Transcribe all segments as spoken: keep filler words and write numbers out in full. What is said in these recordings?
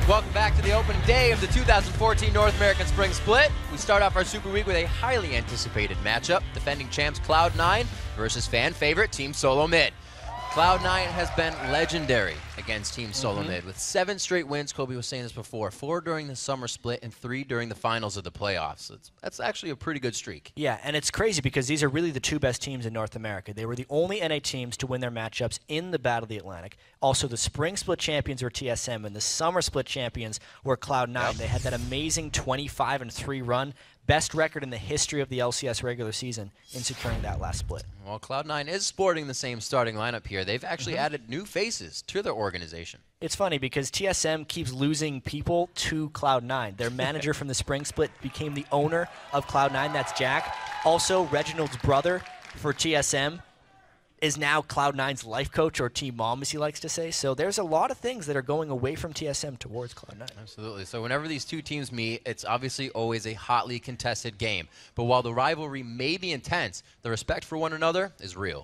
Welcome back to the opening day of the two thousand fourteen North American Spring Split. We start off our Super Week with a highly anticipated matchup, defending champs Cloud nine versus fan favorite Team Solo Mid. Cloud nine has been legendary against Team Solo mm-hmm. Mid, with seven straight wins. Kobe was saying this before, four during the summer split and three during the finals of the playoffs. It's, that's actually a pretty good streak. Yeah, and it's crazy because these are really the two best teams in North America. They were the only N A teams to win their matchups in the Battle of the Atlantic. Also, the spring split champions were T S M, and the summer split champions were Cloud nine. Yep. They had that amazing twenty-five and three run. Best record in the history of the L C S regular season in securing that last split. Well, Cloud nine is sporting the same starting lineup here. They've actually mm-hmm. added new faces to their organization. It's funny because T S M keeps losing people to Cloud nine. Their manager from the spring split became the owner of Cloud nine. That's Jack. Also, Reginald's brother for T S M is now Cloud nine's life coach, or team mom, as he likes to say. So there's a lot of things that are going away from T S M towards Cloud nine. Absolutely. So whenever these two teams meet, it's obviously always a hotly contested game. But while the rivalry may be intense, the respect for one another is real.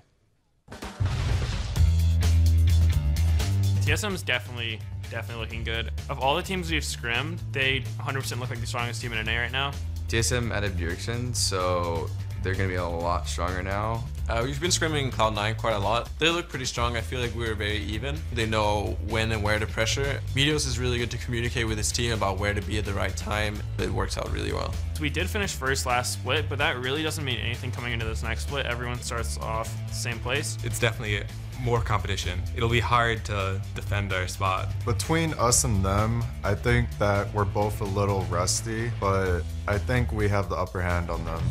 T S M is definitely, definitely looking good. Of all the teams we've scrimmed, they one hundred percent look like the strongest team in N A right now. T S M added Bjergsen, so they're going to be a lot stronger now. Uh, we've been scrimming Cloud nine quite a lot. They look pretty strong. I feel like we were very even. They know when and where to pressure. Meteos is really good to communicate with his team about where to be at the right time. It works out really well. So we did finish first last split, but that really doesn't mean anything coming into this next split. Everyone starts off the same place. It's definitely more competition. It'll be hard to defend our spot. Between us and them, I think that we're both a little rusty, but I think we have the upper hand on them.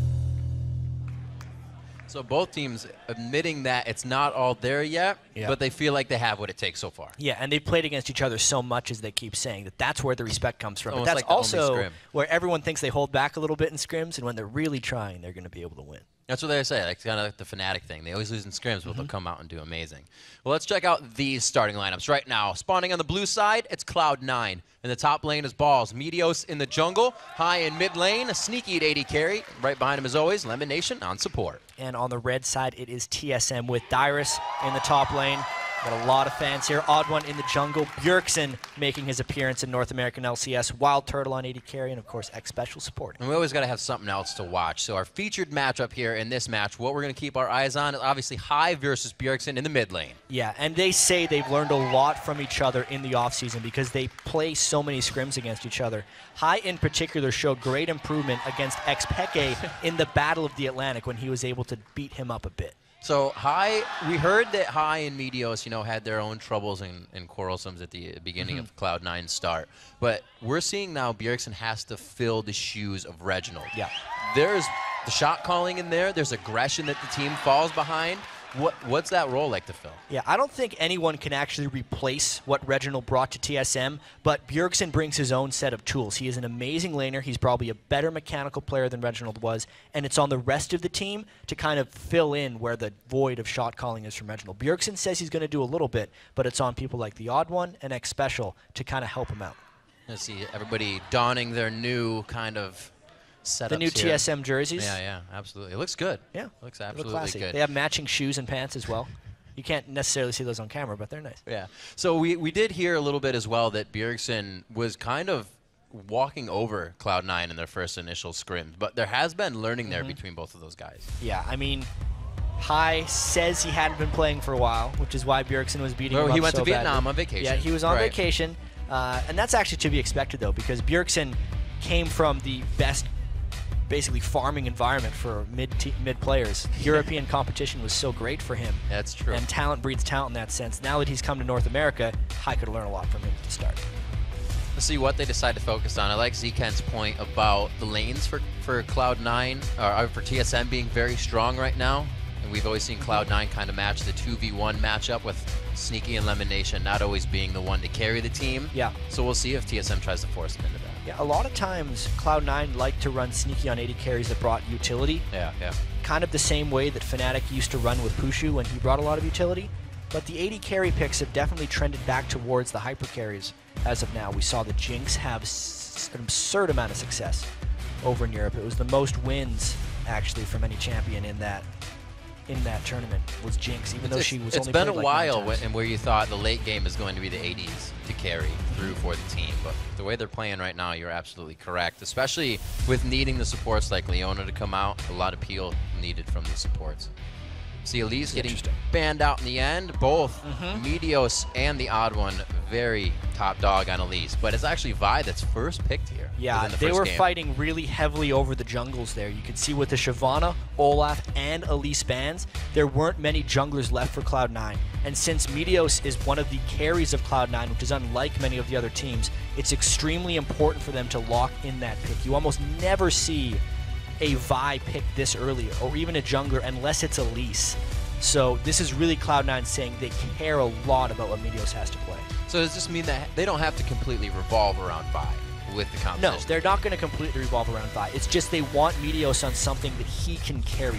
So both teams admitting that it's not all there yet, yeah. but they feel like they have what it takes so far. Yeah, and they've played against each other so much, as they keep saying, that that's where the respect comes from. But that's like also where everyone thinks they hold back a little bit in scrims, and when they're really trying, they're going to be able to win. That's what they say, like kind of like the Fnatic thing. They always lose in scrims, but mm-hmm. they'll come out and do amazing. Well, let's check out these starting lineups right now. Spawning on the blue side, it's Cloud nine. In the top lane is Balls. Meteos in the jungle. High in mid lane, a sneaky at A D carry. Right behind him, as always, Lemon Nation on support. And on the red side, it is T S M with Dyrus in the top lane. Got a lot of fans here. Odd One in the jungle. Bjergsen making his appearance in North American L C S. Wild Turtle on A D carry, and of course, X Special support. And we always got to have something else to watch. So our featured matchup here in this match, what we're going to keep our eyes on is obviously High versus Bjergsen in the mid lane. Yeah, and they say they've learned a lot from each other in the offseason because they play so many scrims against each other. High in particular showed great improvement against Xpeke in the Battle of the Atlantic when he was able to beat him up a bit. So High, we heard that High and Meteos, you know, had their own troubles and, and quarrelsomes at the beginning mm-hmm. of Cloud nine's start. But we're seeing now Bjergsen has to fill the shoes of Reginald. Yeah. There's the shot calling in there. There's aggression that the team falls behind. What What's that role like to fill? Yeah, I don't think anyone can actually replace what Reginald brought to T S M, but Bjergsen brings his own set of tools. He is an amazing laner. He's probably a better mechanical player than Reginald was, and it's on the rest of the team to kind of fill in where the void of shot calling is from Reginald. Bjergsen says he's going to do a little bit, but it's on people like the Odd One and X Special to kind of help him out. Let's see everybody donning their new kind of setups. The new here. T S M jerseys. Yeah, yeah, absolutely. It looks good. Yeah, it looks absolutely look classy. good. They have matching shoes and pants as well. You can't necessarily see those on camera, but they're nice. Yeah. So we, we did hear a little bit as well that Bjergsen was kind of walking over Cloud nine in their first initial scrims, but there has been learning there mm-hmm. between both of those guys. Yeah, I mean, High says he hadn't been playing for a while, which is why Bjergsen was beating well, him he up went so to Vietnam badly. on vacation. Yeah, he was on right. vacation, uh, and that's actually to be expected, though, because Bjergsen came from the best basically farming environment for mid mid players. European competition was so great for him. That's true. And talent breeds talent in that sense. Now that he's come to North America, High could learn a lot from him to start. Let's see what they decide to focus on. I like Z-Ken's point about the lanes for, for Cloud nine, or for T S M being very strong right now. And we've always seen Cloud nine kind of match the two v one matchup with Sneaky and Lemon Nation not always being the one to carry the team. Yeah. So we'll see if T S M tries to force them into that. Yeah, a lot of times Cloud nine liked to run Sneaky on A D carries that brought utility. Yeah, yeah. Kind of the same way that Fnatic used to run with Pushu when he brought a lot of utility. But the A D carry picks have definitely trended back towards the hyper carries as of now. We saw the Jinx have s an absurd amount of success over in Europe. It was the most wins, actually, from any champion in that in that tournament was Jinx, even It's, though she was it's only been a played like while nine when, times. and where you thought the late game is going to be the A Ds to carry through for the team, but the way they're playing right now, you're absolutely correct, especially with needing the supports like Leona to come out. A lot of peel needed from the supports. See Elise getting banned out in the end. Both Mm-hmm. Meteos and the Odd One very top dog on Elise, but it's actually Vi that's first picked here. Yeah, within the they first were game. fighting really heavily over the jungles there. You could see with the Shyvana, Olaf, and Elise bans, there weren't many junglers left for Cloud nine. And since Meteos is one of the carries of Cloud nine, which is unlike many of the other teams, it's extremely important for them to lock in that pick. You almost never see a Vi pick this early, or even a jungler, unless it's Elise. So this is really Cloud nine saying they care a lot about what Meteos has to play. So does this mean that they don't have to completely revolve around Vi with the competition? No, they're not going to completely revolve around Vi. It's just they want Meteos on something that he can carry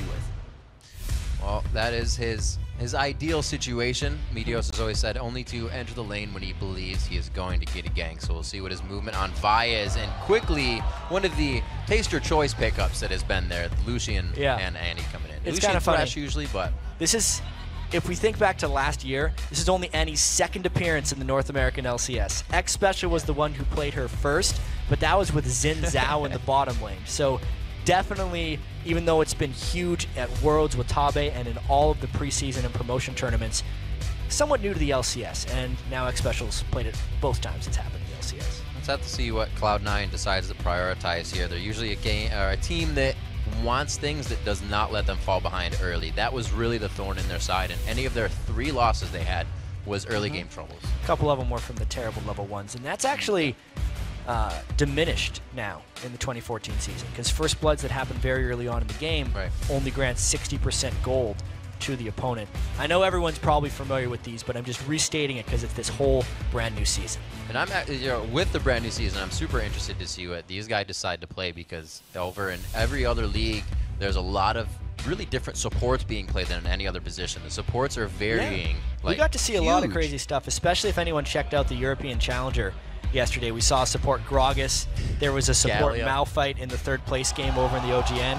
with. Well, that is his his ideal situation. Meteos has always said only to enter the lane when he believes he is going to get a gank. So we'll see what his movement on Vi is. And quickly, one of the taster choice pickups that has been there, Lucian Yeah. and Annie coming in. It's Lucian kinda funny. Thresh usually, but This is, if we think back to last year, this is only Annie's second appearance in the North American L C S. X Special was the one who played her first, but that was with Xin Zhao in the bottom lane. So definitely, even though it's been huge at Worlds with Tabe and in all of the preseason and promotion tournaments, somewhat new to the L C S, and now X Special's played it both times it's happened in the L C S. let's have to see what Cloud nine decides to prioritize here. They're usually a game or a team that wants things that does not let them fall behind early. That was really the thorn in their side, and any of their three losses they had was early Mm-hmm. game troubles. A couple of them were from the terrible level ones, and that's actually uh, diminished now in the twenty fourteen season, because First Bloods that happened very early on in the game Right. only grant sixty percent gold to the opponent. I know everyone's probably familiar with these, but I'm just restating it because it's this whole brand new season. And I'm, at- you know, with the brand new season, I'm super interested to see what these guys decide to play, because over in every other league, there's a lot of really different supports being played than in any other position. The supports are varying. we Like, got to see a lot of huge. crazy stuff, especially if anyone checked out the European Challenger yesterday. We saw support Gragas. There was a support Gallia. Malphite in the third place game over in the O G N.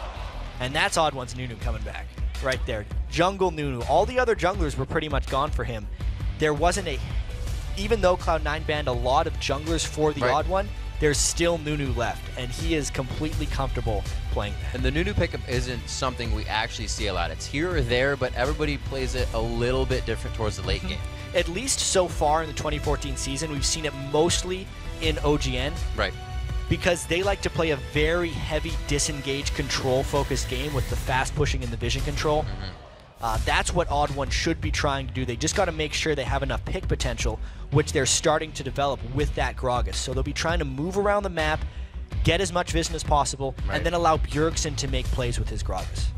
And that's Odd One's Nunu coming back right there. Jungle Nunu. All the other junglers were pretty much gone for him. There wasn't a... Even though Cloud nine banned a lot of junglers for the Right. Odd One, there's still Nunu left, and he is completely comfortable playing that. And the Nunu pickup isn't something we actually see a lot. It's here or there, but everybody plays it a little bit different towards the late Mm-hmm. game. At least so far in the twenty fourteen season, we've seen it mostly in O G N, Right. because they like to play a very heavy disengage control focused game with the fast pushing and the vision control. Mm-hmm. Uh, that's what Odd One should be trying to do. They just got to make sure they have enough pick potential, which they're starting to develop with that Gragas. So they'll be trying to move around the map, get as much vision as possible, Right. and then allow Bjergsen to make plays with his Gragas.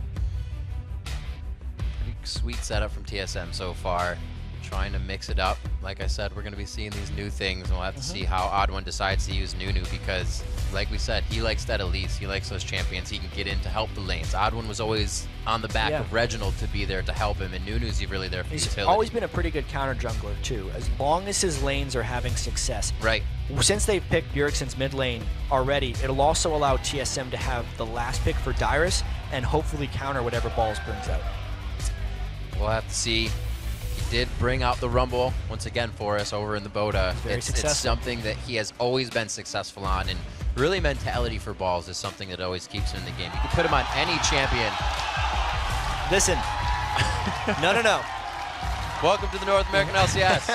Pretty sweet setup from T S M so far. Trying to mix it up. Like I said, we're going to be seeing these new things, and we'll have to Mm-hmm. see how Odd One decides to use Nunu, because, like we said, he likes that Elise. He likes those champions he can get in to help the lanes. Odd One was always on the back Yeah. of Reginald to be there to help him, and Nunu's really there for He's utility. always been a pretty good counter jungler, too, as long as his lanes are having success. Right. Since they've picked Bjergsen's mid lane already, it'll also allow T S M to have the last pick for Dyrus and hopefully counter whatever balls brings out. We'll have to see. He did bring out the Rumble once again for us over in the Boda. Very It's, successful. it's something that he has always been successful on, and really mentality for balls is something that always keeps him in the game. You can put him on any champion. Listen. no, no, no. Welcome to the North American L C S.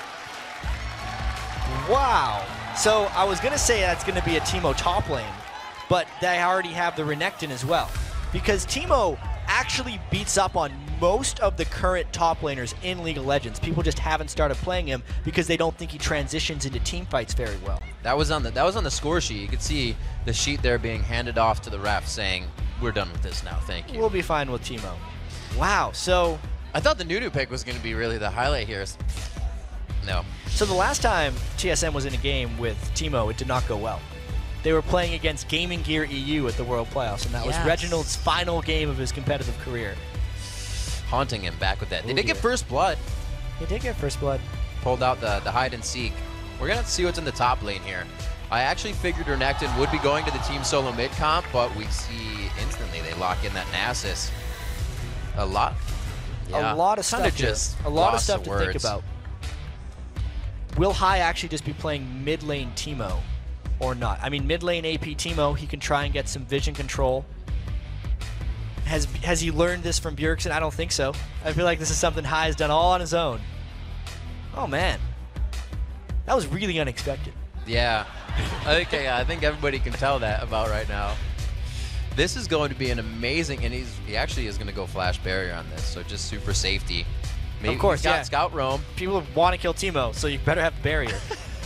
Wow. So I was going to say that's going to be a Teemo top lane, but they already have the Renekton as well. Because Teemo actually beats up on most of the current top laners in League of Legends. People just haven't started playing him because they don't think he transitions into team fights very well. That was on the that was on the score sheet. You could see the sheet there being handed off to the ref saying, "We're done with this now. Thank you." We'll be fine with Teemo. Wow. So I thought the Nunu pick was going to be really the highlight here. No. So the last time T S M was in a game with Teemo, it did not go well. They were playing against Gaming Gear E U at the World Playoffs, and that was Yes. Reginald's final game of his competitive career. Haunting him back with that. They Oh, did get dear. first blood. He did get first blood. Pulled out the, the hide and seek. We're going to see what's in the top lane here. I actually figured Renekton would be going to the team solo mid comp, but we see instantly they lock in that Nasus. A lot. Yeah. A lot of Kinda stuff. here. just a lot of lost stuff the to think words. about. Will High actually just be playing mid lane Teemo or not? I mean, mid lane A P Teemo, he can try and get some vision control. Has has he learned this from Bjergsen? I don't think so. I feel like this is something High has done all on his own. Oh man, that was really unexpected. Yeah. Okay, yeah, I think everybody can tell that about right now. This is going to be an amazing, and he's he actually is going to go flash barrier on this, so just super safety. Maybe Of course, he's got yeah. scout roam. People want to kill Teemo, so you better have the barrier.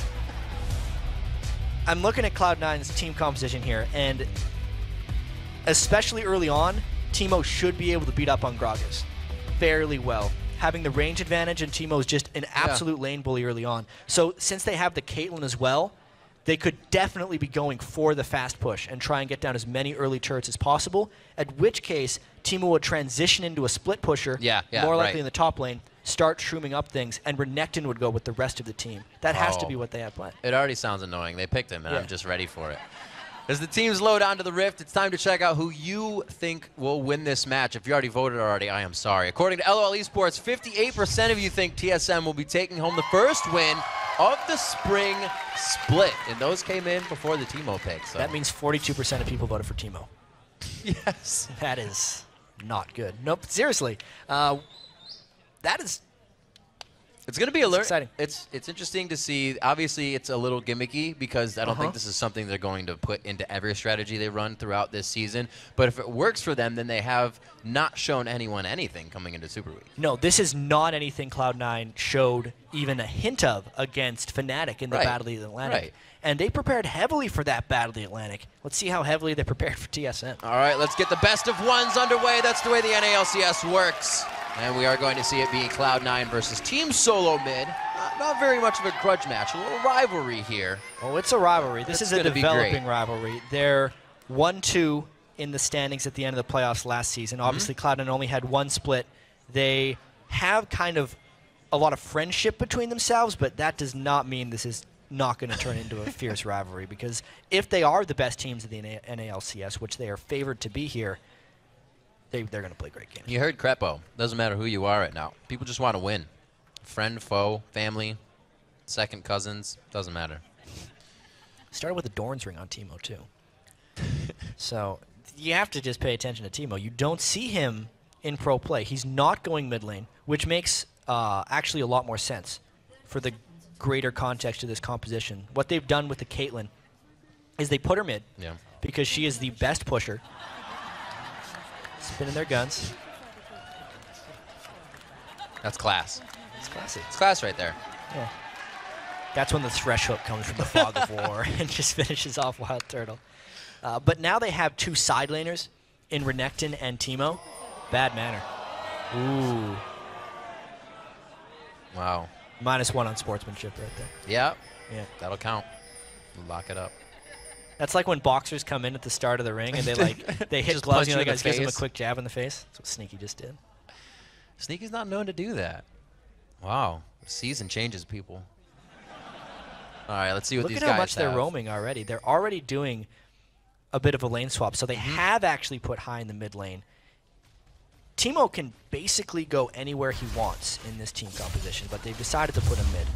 I'm looking at Cloud nine's team composition here, and especially early on, Teemo should be able to beat up on Gragas fairly well. Having the range advantage, and Teemo is just an absolute yeah. lane bully early on. So since they have the Caitlyn as well, they could definitely be going for the fast push and try and get down as many early turrets as possible, at which case Teemo would transition into a split pusher, yeah, yeah, more likely right. in the top lane, start shrooming up things, and Renekton would go with the rest of the team. That has oh. to be what they have planned. It already sounds annoying. They picked him, and Yeah. I'm just ready for it. As the teams load onto the Rift, it's time to check out who you think will win this match. If you already voted already, I am sorry. According to L O L Esports, fifty-eight percent of you think T S M will be taking home the first win of the spring split. And those came in before the Teemo pick. So. That means forty-two percent of people voted for Teemo. Yes. That is not good. Nope, seriously. Uh, that is... It's going to be a learn. exciting. It's it's interesting to see. Obviously, it's a little gimmicky because I don't Uh-huh. think this is something they're going to put into every strategy they run throughout this season. But if it works for them, then they have not shown anyone anything coming into Super Week. No, this is not anything Cloud nine showed even a hint of against Fnatic in the Right. Battle of the Atlantic. Right. And they prepared heavily for that Battle of the Atlantic. Let's see how heavily they prepared for T S M. All right, let's get the best of ones underway. That's the way the N A L C S works. And we are going to see it be Cloud nine versus Team Solo Mid. Not, not very much of a grudge match, a little rivalry here. Oh, it's a rivalry. This That's is a gonna be developing great. rivalry. They're one two in the standings at the end of the playoffs last season. Obviously, Cloud nine only had one split. They have kind of a lot of friendship between themselves, but that does not mean this is not going to turn into a fierce rivalry, because if they are the best teams of the N A L C S, which they are favored to be here, they, they're going to play great games. You heard Crepo. Doesn't matter who you are right now. People just want to win. Friend, foe, family, second cousins, doesn't matter. Started with a Dorn's ring on Teemo, too. So you have to just pay attention to Teemo. You don't see him in pro play. He's not going mid lane, which makes uh, actually a lot more sense for the greater context of this composition. What they've done with the Caitlyn is they put her mid Yeah. because she is the best pusher. Spinning their guns. That's class. It's classy. It's class right there. Yeah. That's when the thresh hook comes from the fog of war and just finishes off Wild Turtle. Uh, but now they have two side laners in Renekton and Teemo. Bad manner. Ooh. Wow. Minus one on sportsmanship right there. Yeah, Yeah. that'll count. Lock it up. That's like when boxers come in at the start of the ring and they like they hit Just gloves punch and the you in other the guy gives them a face. quick jab in the face. That's what Sneaky just did. Sneaky's not known to do that. Wow. Season changes people. All right, let's see what Look these at guys how much they're have. roaming already. They're already doing a bit of a lane swap. So they have actually put High in the mid lane. Teemo can basically go anywhere he wants in this team composition, but they've decided to put him mid.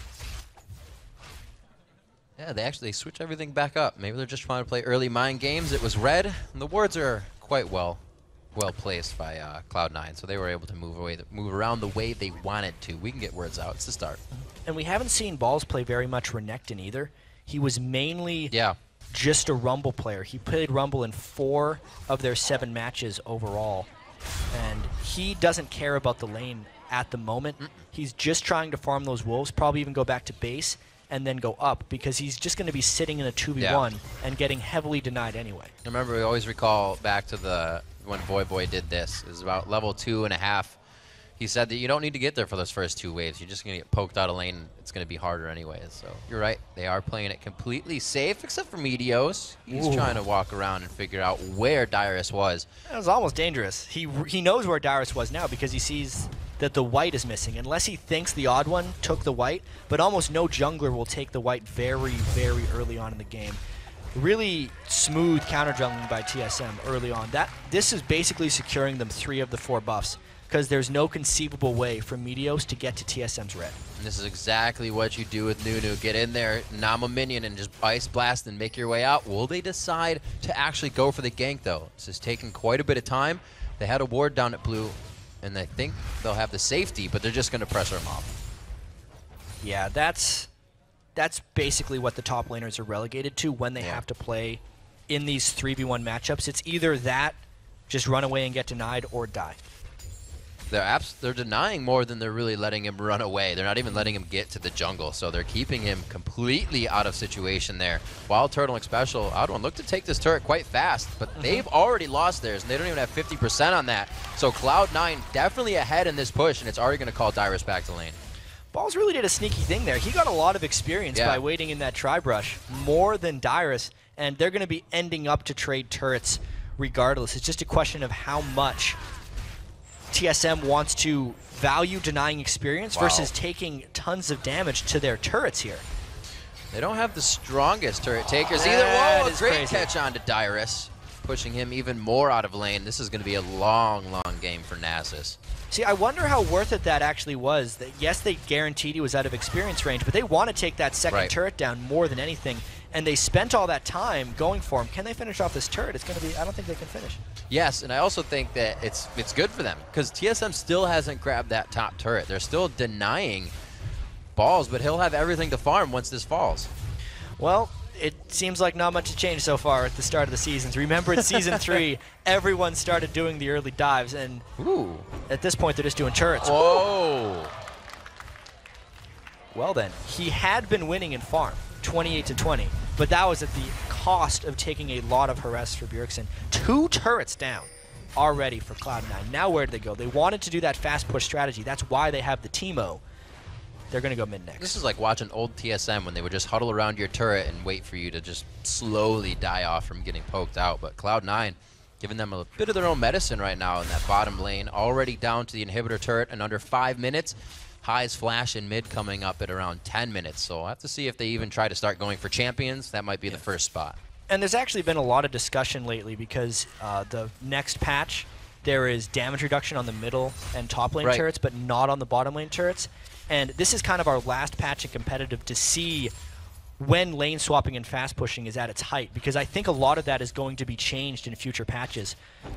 Yeah, they actually switch everything back up. Maybe they're just trying to play early mind games. It was red, and the wards are quite well well placed by uh, Cloud nine, so they were able to move away, move around the way they wanted to. We can get words out. It's the start. And we haven't seen Balls play very much Renekton either. He was mainly Yeah. just a Rumble player. He played Rumble in four of their seven matches overall. And he doesn't care about the lane at the moment. Mm-mm. He's just trying to farm those wolves, probably even go back to base, and then go up, because he's just going to be sitting in a two v one yeah. and getting heavily denied anyway. I remember we always recall back to the when Voy Boy did this. It was about level two and a half. He said that you don't need to get there for those first two waves. You're just going to get poked out of lane. It's going to be harder anyways. So you're right. They are playing it completely safe, except for Meteos. He's Ooh. trying to walk around and figure out where Dyrus was. That was almost dangerous. He he knows where Dyrus was now because he sees that the white is missing. Unless he thinks the odd one took the white, but almost no jungler will take the white very, very early on in the game. really smooth counter jungling by T S M early on. That This is basically securing them three of the four buffs, because there's no conceivable way for Meteos to get to T S M's red. And this is exactly what you do with Nunu. Get in there, nom a minion, and just ice blast and make your way out. Will they decide to actually go for the gank, though? This is taking quite a bit of time. They had a ward down at blue, and I think they'll have the safety, but they're just going to pressure them off. Yeah, that's that's basically what the top laners are relegated to when they Yeah. have to play in these three v one matchups. It's either that, just run away and get denied, or die. They're abs they're denying more than they're really letting him run away. They're not even letting him get to the jungle, so they're keeping him completely out of situation there. Wild Turtling Special, Oudwon look to take this turret quite fast, but mm-hmm. they've already lost theirs, and they don't even have fifty percent on that. So Cloud nine definitely ahead in this push, and it's already going to call Dyrus back to lane. Balls really did a sneaky thing there. He got a lot of experience yeah. by waiting in that tri-brush, more than Dyrus, and they're going to be ending up to trade turrets regardless. It's just a question of how much T S M wants to value denying experience wow. versus taking tons of damage to their turrets here. They don't have the strongest turret takers oh, either. Whoa, a great crazy. catch on to Dyrus, pushing him even more out of lane. This is going to be a long, long game for Nasus. See, I wonder how worth it that actually was. That yes, they guaranteed he was out of experience range, but they want to take that second right. turret down more than anything, and they spent all that time going for him. Can they finish off this turret? It's going to be, I don't think they can finish. Yes, and I also think that it's it's good for them, because T S M still hasn't grabbed that top turret. They're still denying balls, but he'll have everything to farm once this falls. Well, it seems like not much has changed so far at the start of the seasons. Remember, at Season three, everyone started doing the early dives, and Ooh. at this point, they're just doing turrets. Whoa! Well then, he had been winning in farm, twenty-eight to twenty, but that was at the cost of taking a lot of harass for Bjergsen. Two turrets down already for Cloud nine. Now where do they go? They wanted to do that fast push strategy. That's why they have the Teemo. They're going to go mid next. This is like watching old T S M when they would just huddle around your turret and wait for you to just slowly die off from getting poked out. But Cloud nine giving them a bit of their own medicine right now in that bottom lane. Already down to the inhibitor turret in under five minutes. Highs flash in mid coming up at around ten minutes. So I'll have to see if they even try to start going for champions. That might be yeah. the first spot. And there's actually been a lot of discussion lately because uh, the next patch, there is damage reduction on the middle and top lane right. turrets, but not on the bottom lane turrets. And this is kind of our last patch in competitive to see when lane swapping and fast pushing is at its height, because I think a lot of that is going to be changed in future patches.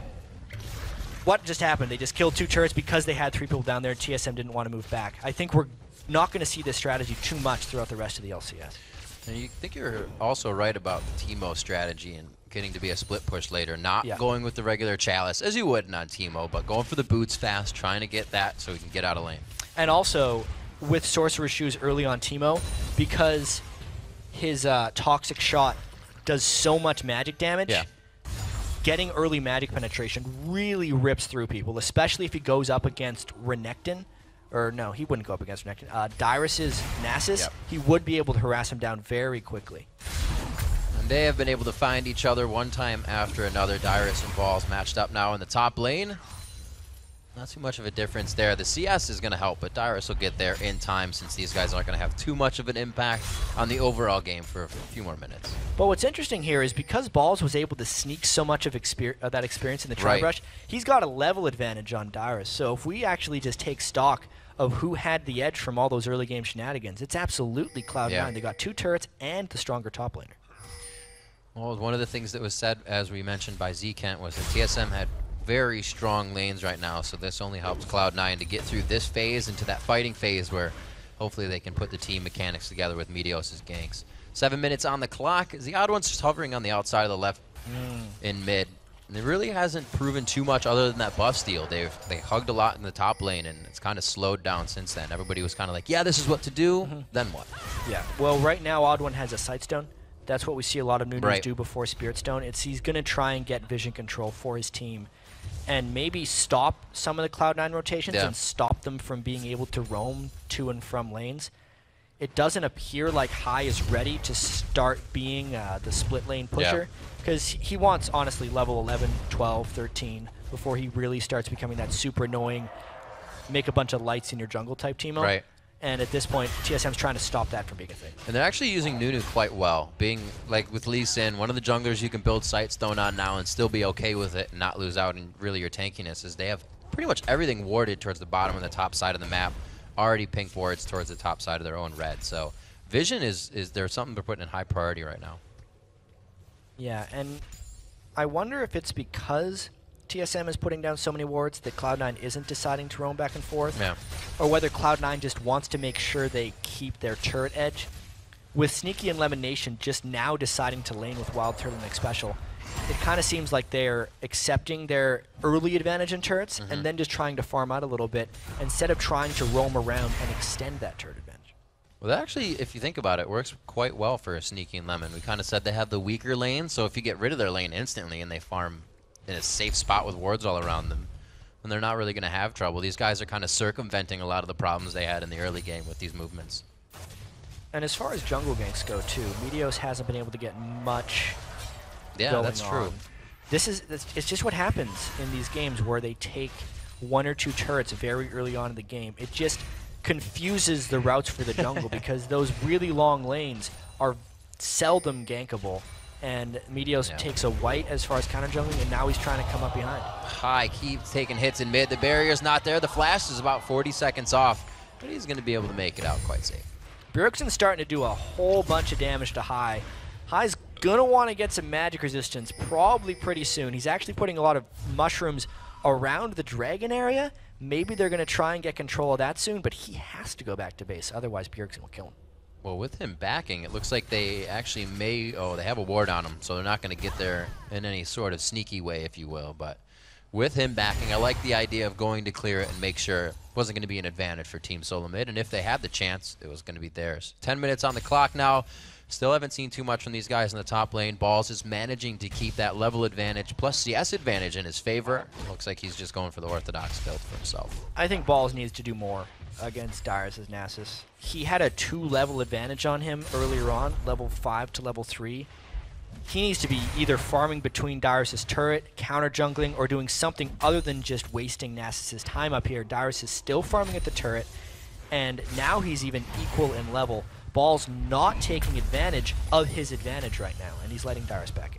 What just happened? They just killed two turrets because they had three people down there and T S M didn't want to move back. I think we're not going to see this strategy too much throughout the rest of the L C S. And you think you're also right about the Teemo strategy and getting to be a split push later, not yeah. going with the regular Chalice, as you would on Teemo, but going for the boots fast, trying to get that so he can get out of lane. And also, with Sorcerer's Shoes early on Teemo, because his uh, Toxic Shot does so much magic damage, yeah. getting early magic penetration really rips through people, especially if he goes up against Renekton. Or no, he wouldn't go up against Renekton. Uh, Dyrus's Nasus, yep. he would be able to harass him down very quickly. And they have been able to find each other one time after another. Dyrus and Balls matched up now in the top lane. Not too much of a difference there. The C S is going to help, but Dyrus will get there in time since these guys aren't going to have too much of an impact on the overall game for a few more minutes. But what's interesting here is because Balls was able to sneak so much of, exper of that experience in the tri brush, right. he's got a level advantage on Dyrus. So if we actually just take stock of who had the edge from all those early game shenanigans, it's absolutely Cloud nine. Yeah. They got two turrets and the stronger top laner. Well, one of the things that was said, as we mentioned by Z Kent, was that T S M had very strong lanes right now, so this only helps Cloud nine to get through this phase into that fighting phase where hopefully they can put the team mechanics together with Meteos' ganks. Seven minutes on the clock. The Oudwon's just hovering on the outside of the left mm. in mid. And it really hasn't proven too much other than that buff steal. They've they hugged a lot in the top lane, and it's kind of slowed down since then. Everybody was kind of like, yeah, this is what to do. Mm-hmm. Then what? Yeah. Well, right now, Oudwon has a Sightstone. That's what we see a lot of Nunos right. do before Spirit Stone. It's he's going to try and get vision control for his team and maybe stop some of the Cloud nine rotations yeah. and stop them from being able to roam to and from lanes. It doesn't appear like High is ready to start being uh, the split lane pusher because yeah. he wants, honestly, level eleven, twelve, thirteen before he really starts becoming that super annoying, make a bunch of lights in your jungle type Teemo. Right. And at this point, T S M's trying to stop that from being a thing. And they're actually using Nunu quite well. Being, like, with Lee Sin, one of the junglers you can build Sightstone on now and still be okay with it and not lose out in really your tankiness is they have pretty much everything warded towards the bottom and the top side of the map. Already pink wards towards the top side of their own red. So vision is, is there something they're putting in high priority right now. Yeah, and I wonder if it's because T S M is putting down so many wards that Cloud nine isn't deciding to roam back and forth. Yeah. Or whether Cloud nine just wants to make sure they keep their turret edge. With Sneaky and Lemon Nation just now deciding to lane with Wild Turtleneck Special, it kind of seems like they're accepting their early advantage in turrets mm-hmm. and then just trying to farm out a little bit instead of trying to roam around and extend that turret advantage. Well, that actually, if you think about it, works quite well for Sneaky and Lemon. We kind of said they have the weaker lane, so if you get rid of their lane instantly and they farm in a safe spot with wards all around them, then they're not really going to have trouble. These guys are kind of circumventing a lot of the problems they had in the early game with these movements. And as far as jungle ganks go, too, Meteos hasn't been able to get much Yeah, going that's true. on. This is it's just what happens in these games where they take one or two turrets very early on in the game. It just confuses the routes for the jungle because those really long lanes are seldom gankable. And Meteos yeah. takes a white as far as counter jungling, and now he's trying to come up behind. High keeps taking hits in mid. The barrier's not there. The flash is about forty seconds off, but he's going to be able to make it out quite safe. Bjergsen's starting to do a whole bunch of damage to High. High's going to want to get some magic resistance probably pretty soon. He's actually putting a lot of mushrooms around the dragon area. Maybe they're going to try and get control of that soon, but he has to go back to base. Otherwise, Bjergsen will kill him. Well, with him backing, it looks like they actually may... Oh, they have a ward on him, so they're not going to get there in any sort of sneaky way, if you will. But with him backing, I like the idea of going to clear it and make sure it wasn't going to be an advantage for Team Solo Mid. And if they had the chance, it was going to be theirs. Ten minutes on the clock now. Still haven't seen too much from these guys in the top lane. Balls is managing to keep that level advantage plus C S advantage in his favor. Looks like he's just going for the Orthodox build for himself. I think Balls needs to do more against Darius' Nasus. He had a two-level advantage on him earlier on, level five to level three. He needs to be either farming between Darius' turret, counter-jungling, or doing something other than just wasting Nasus' time up here. Darius is still farming at the turret, and now he's even equal in level. Ball's not taking advantage of his advantage right now, and he's letting Darius back in.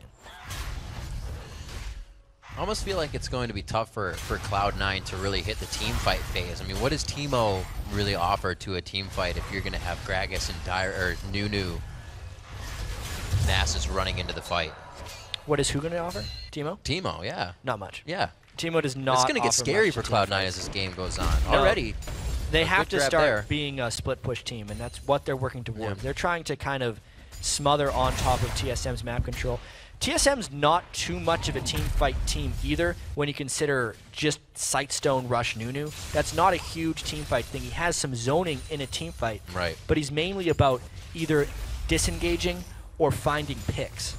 I almost feel like it's going to be tough for, for Cloud nine to really hit the team fight phase. I mean, what does Teemo really offer to a team fight if you're going to have Gragas and Dire, or Nunu, Nasus running into the fight? What is who going to offer? Teemo? Teemo, yeah. Not much. Yeah. Teemo does not. It's going to get scary for Cloud nine as this game goes on. No. Already. They have to start there. being a split push team, and that's what they're working towards. Yeah. They're trying to kind of smother on top of T S M's map control. T S M's not too much of a team fight team either when you consider just Sightstone rush Nunu. That's not a huge team fight thing. He has some zoning in a team fight, right? But he's mainly about either disengaging or finding picks.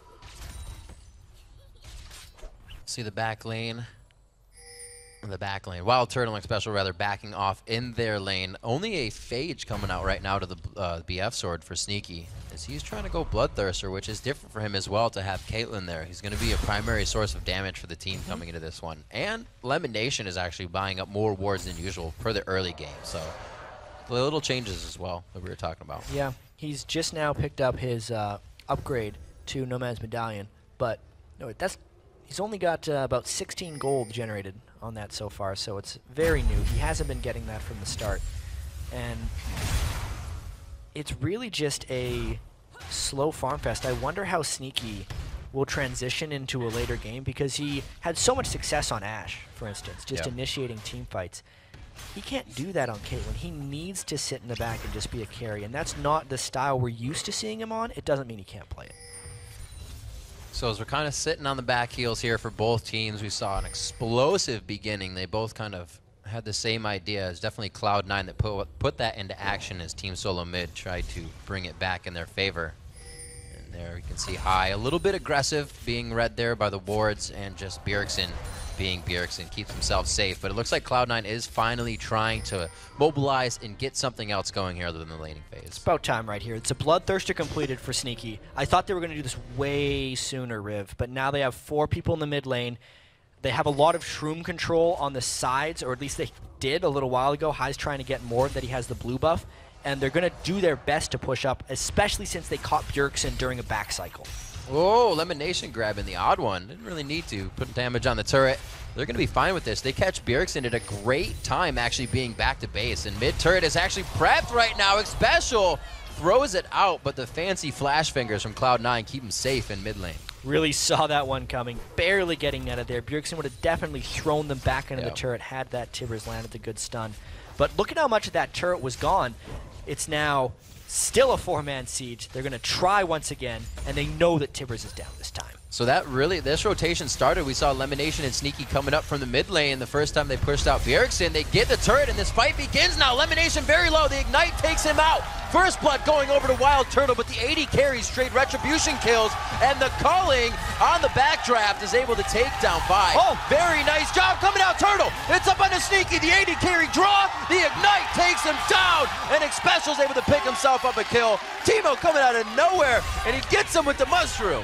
See the back lane. The back lane. Wild Turtleneck Special, rather, backing off in their lane. Only a Phage coming out right now to the uh, B F sword for Sneaky, as he's trying to go Bloodthirster, which is different for him as well to have Caitlyn there. He's going to be a primary source of damage for the team coming into this one. And Lemon Nation is actually buying up more wards than usual for the early game. So little changes as well that we were talking about. Yeah, he's just now picked up his uh, upgrade to Nomad's Medallion, but no, that's he's only got uh, about sixteen gold generated on that so far, so it's very new. He hasn't been getting that from the start. And it's really just a slow farm fest. I wonder how Sneaky will transition into a later game, because he had so much success on Ashe, for instance, just yep. initiating team fights. He can't do that on Caitlyn. He needs to sit in the back and just be a carry, and that's not the style we're used to seeing him on. It doesn't mean he can't play it. So as we're kind of sitting on the back heels here for both teams, we saw an explosive beginning. They both kind of had the same idea. It's definitely Cloud nine that put, put that into action as Team Solo Mid tried to bring it back in their favor. And there you can see High, a little bit aggressive, being read there by the wards, and just Bjergsen being Bjergsen keeps himself safe. But it looks like Cloud nine is finally trying to mobilize and get something else going here other than the laning phase. It's about time right here. It's a Bloodthirster completed for Sneaky. I thought they were going to do this way sooner, Riv, but now they have four people in the mid lane. They have a lot of shroom control on the sides, or at least they did a little while ago. High's trying to get more, that he has the blue buff, and they're going to do their best to push up, especially since they caught Bjergsen during a back cycle. Oh, Elimination grabbing the odd one. Didn't really need to. Putting damage on the turret. They're going to be fine with this. They catch Bjergsen at a great time actually being back to base, and mid turret is actually prepped right now. Special throws it out, but the fancy flash fingers from Cloud nine keep him safe in mid lane. Really saw that one coming, barely getting netted there. Bjergsen would have definitely thrown them back into Yep. the turret had that Tibbers landed the good stun. But look at how much of that turret was gone. It's now still a four-man siege. They're going to try once again, and they know that Tibbers is down this time. So that really, this rotation started. We saw Elimination and Sneaky coming up from the mid lane the first time they pushed out Bjergsen. They get the turret, and this fight begins now. Elimination very low. The Ignite takes him out. First blood going over to Wild Turtle, but the eighty carries straight retribution kills, and the calling on the backdraft is able to take down five. Oh, very nice job coming out, Turtle. It's up on the Sneaky. The eighty carry draw. The Ignite takes him down, and Xpecial's able to pick himself up a kill. Teemo coming out of nowhere, and he gets him with the mushroom.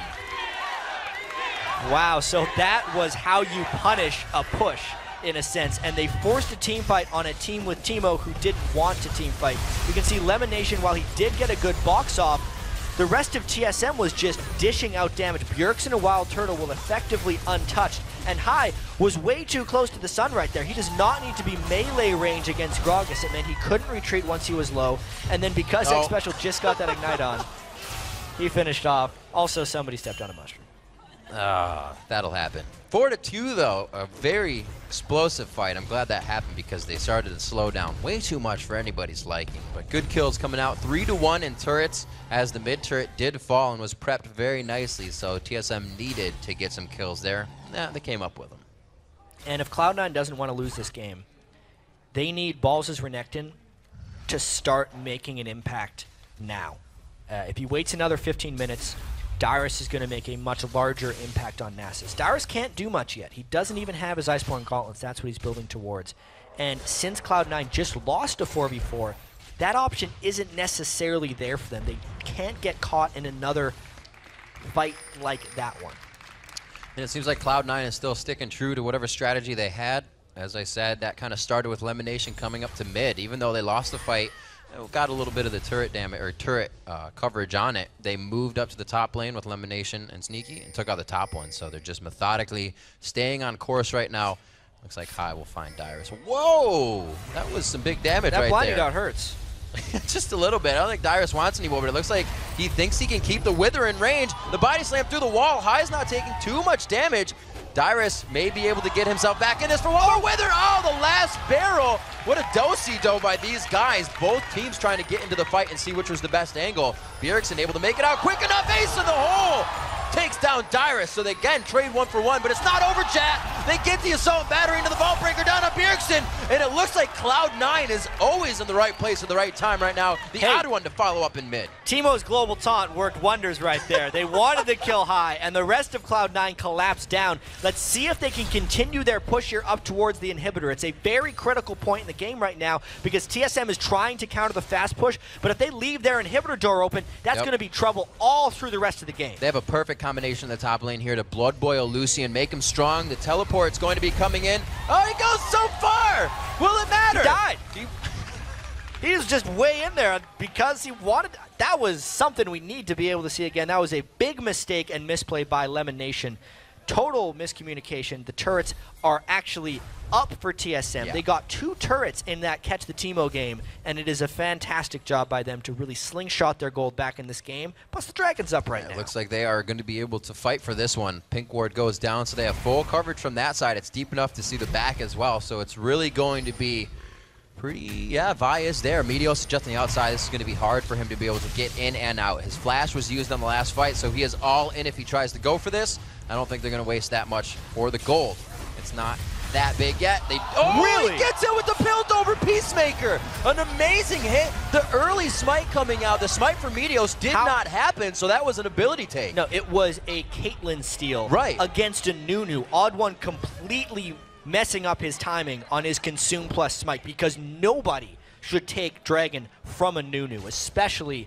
Wow, so that was how you punish a push, in a sense, and they forced a team fight on a team with Teemo who didn't want to team fight. You can see Lemonation, while he did get a good box off, the rest of T S M was just dishing out damage. Bjergsen and Wild Turtle will effectively untouched, and High was way too close to the sun right there. He does not need to be melee range against Gragas. It meant he couldn't retreat once he was low, and then because Oh. Xpecial just got that Ignite on, he finished off. Also, somebody stepped on a mushroom. Ah, that'll happen. Four to two, though, a very explosive fight. I'm glad that happened because they started to slow down way too much for anybody's liking. But good kills coming out, three to one in turrets, as the mid turret did fall and was prepped very nicely. So T S M needed to get some kills there. Nah, they came up with them. And if Cloud nine doesn't want to lose this game, they need Balls' Renekton to start making an impact now. Uh, if he waits another fifteen minutes, Dyrus is going to make a much larger impact on Nasus. Dyrus can't do much yet. He doesn't even have his Iceborne Gauntlets. That's what he's building towards. And since Cloud nine just lost a four v four, that option isn't necessarily there for them. They can't get caught in another fight like that one. And it seems like Cloud nine is still sticking true to whatever strategy they had. As I said, that kind of started with Elimination coming up to mid. Even though they lost the fight, got a little bit of the turret damage or turret uh, coverage on it, they moved up to the top lane with Elimination and Sneaky and took out the top one. So they're just methodically staying on course right now. Looks like High will find Dyrus. Whoa! That was some big damage That right blinding there. out hurts. Just a little bit. I don't think Dyrus wants any more, but it looks like he thinks he can keep the Wither in range. The body slam through the wall. High's not taking too much damage. Dyrus may be able to get himself back in this for one more Wither. Oh, the last barrel. What a do-si-do by these guys. Both teams trying to get into the fight and see which was the best angle. Bjergsen able to make it out quick enough. Ace in the hole. Takes down Dyrus, so they again trade one for one, but it's not over, chat. They get the assault battery into the vault breaker down on Bjergsen, and it looks like Cloud nine is always in the right place at the right time right now. The Hey. odd one to follow up in mid. Teemo's global taunt worked wonders right there. They wanted to kill High, and the rest of Cloud nine collapsed down. Let's see if they can continue their push here up towards the inhibitor. It's a very critical point in the game right now because T S M is trying to counter the fast push, but if they leave their inhibitor door open, that's Yep. going to be trouble all through the rest of the game. They have a perfect combination in the top lane here to Blood Boil Lucian, make him strong. The teleport's going to be coming in. Oh, he goes so far! Will it matter? He died. He, he was just way in there because he wanted. That was something we need to be able to see again. That was a big mistake and misplay by Lemon Nation. Total miscommunication. The turrets are actually up for T S M. Yeah. They got two turrets in that Catch the Teemo game, and it is a fantastic job by them to really slingshot their gold back in this game. Plus, the Dragon's up right It now. looks like they are going to be able to fight for this one. Pink Ward goes down, so they have full coverage from that side. It's deep enough to see the back as well, so it's really going to be pretty, yeah, Vi is there. Meteos is just on the outside. This is going to be hard for him to be able to get in and out. His flash was used on the last fight, so he is all in if he tries to go for this. I don't think they're going to waste that much for the gold. It's not that big yet. They oh, Really? He gets it with the Pilt over Peacemaker. An amazing hit. The early smite coming out. The smite for Meteos did How- not happen, so that was an ability take. No, it was a Caitlyn steal Right. against a Nunu. Odd One completely messing up his timing on his Consume plus Smite because nobody should take Dragon from a Nunu, especially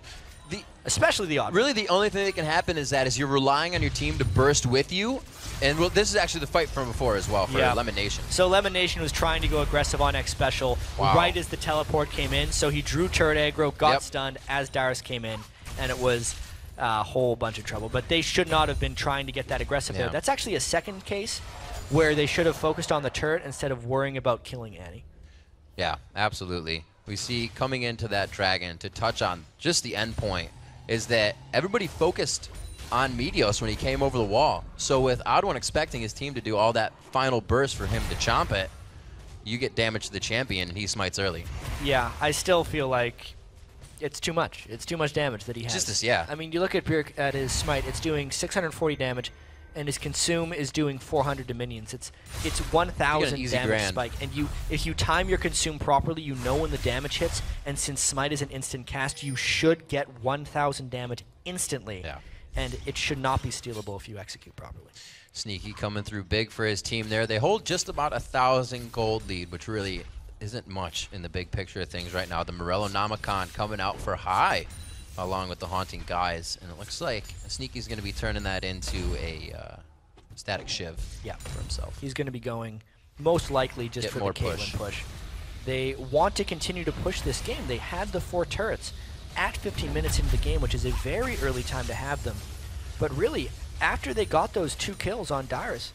The, especially the odd. Really, the only thing that can happen is that is you're relying on your team to burst with you, and well, this is actually the fight from before as well for yeah. Lemon Nation. So Lemon Nation was trying to go aggressive on X Special wow. right as the teleport came in, so he drew turret aggro, got yep. stunned as Darius came in, and it was a whole bunch of trouble. But they should not have been trying to get that aggressive yeah. there. That's actually a second case where they should have focused on the turret instead of worrying about killing Annie. Yeah, absolutely. We see coming into that Dragon, to touch on just the end point, is that everybody focused on Meteos when he came over the wall. So with Odd One expecting his team to do all that final burst for him to chomp it, you get damage to the champion and he smites early. Yeah, I still feel like it's too much. It's too much damage that he has. Just this, yeah. I mean, you look at Bjerg at his smite, it's doing six hundred forty damage, and his consume is doing four hundred to minions. It's it's one thousand damage grand. spike, and you if you time your consume properly, you know when the damage hits. And since smite is an instant cast, you should get one thousand damage instantly. Yeah. And it should not be stealable if you execute properly. Sneaky coming through big for his team there. They hold just about a thousand gold lead, which really isn't much in the big picture of things right now. The Morello Namicon coming out for high, along with the Haunting Guys, and it looks like Sneaky's going to be turning that into a uh, static shiv yeah. for himself. He's going to be going most likely just Get for more the Caitlyn push. push. They want to continue to push this game. They had the four turrets at fifteen minutes into the game, which is a very early time to have them. But really, after they got those two kills on Darius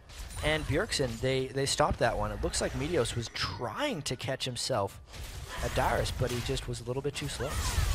and Bjergsen, they, they stopped that one. It looks like Meteos was trying to catch himself at Darius, but he just was a little bit too slow.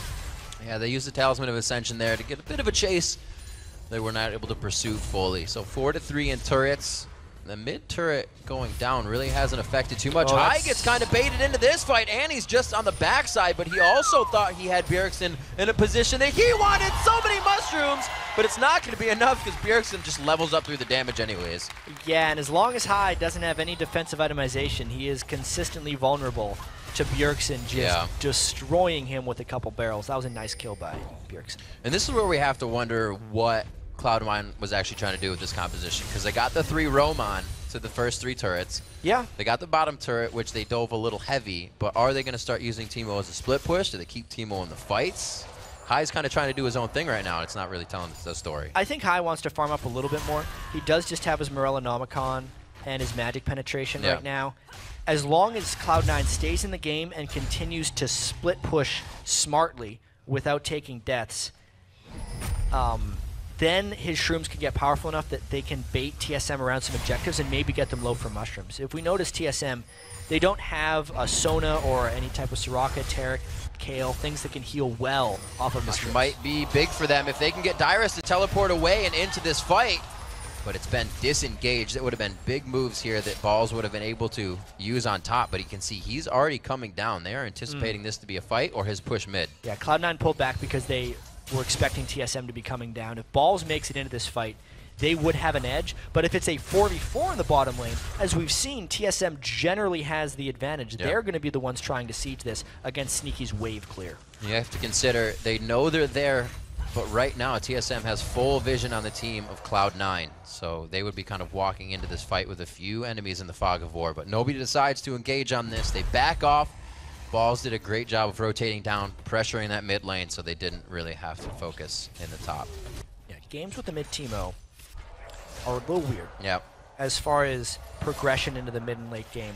Yeah, they used the Talisman of Ascension there to get a bit of a chase. They were not able to pursue fully. So four to three in turrets. The mid turret going down really hasn't affected too much. Oh, High gets kind of baited into this fight. Annie's just on the backside, but he also thought he had Bjergsen in a position that he wanted so many mushrooms, but it's not going to be enough because Bjergsen just levels up through the damage anyways. Yeah, and as long as High doesn't have any defensive itemization, he is consistently vulnerable to Bjergsen just Yeah. destroying him with a couple barrels. That was a nice kill by Bjergsen. And this is where we have to wonder what Cloud nine was actually trying to do with this composition, because they got the three roam on to the first three turrets. Yeah. They got the bottom turret, which they dove a little heavy, but are they going to start using Teemo as a split push? Do they keep Teemo in the fights? High's kind of trying to do his own thing right now. It's not really telling the story. I think High wants to farm up a little bit more. He does just have his Morello Nomicon and his magic penetration Yeah. right now. As long as Cloud nine stays in the game and continues to split push smartly without taking deaths, um, then his shrooms can get powerful enough that they can bait T S M around some objectives and maybe get them low for mushrooms. If we notice T S M, they don't have a Sona or any type of Soraka, Taric, Kale, things that can heal well off of This mushrooms. might be big for them if they can get Dyrus to teleport away and into this fight, but it's been disengaged. That would have been big moves here that Balls would have been able to use on top, but you can see he's already coming down. They are anticipating mm. this to be a fight or his push mid. Yeah, Cloud nine pulled back because they were expecting T S M to be coming down. If Balls makes it into this fight, they would have an edge, but if it's a four v four in the bottom lane, as we've seen, T S M generally has the advantage. Yep. They're going to be the ones trying to siege this against Sneaky's wave clear. You have to consider, they know they're there, but right now T S M has full vision on the team of Cloud nine, so they would be kind of walking into this fight with a few enemies in the fog of war, but nobody decides to engage on this. They back off. Balls did a great job of rotating down, pressuring that mid lane, so they didn't really have to focus in the top. Yeah, games with the mid Teemo are a little weird. Yep. As far as progression into the mid and late game.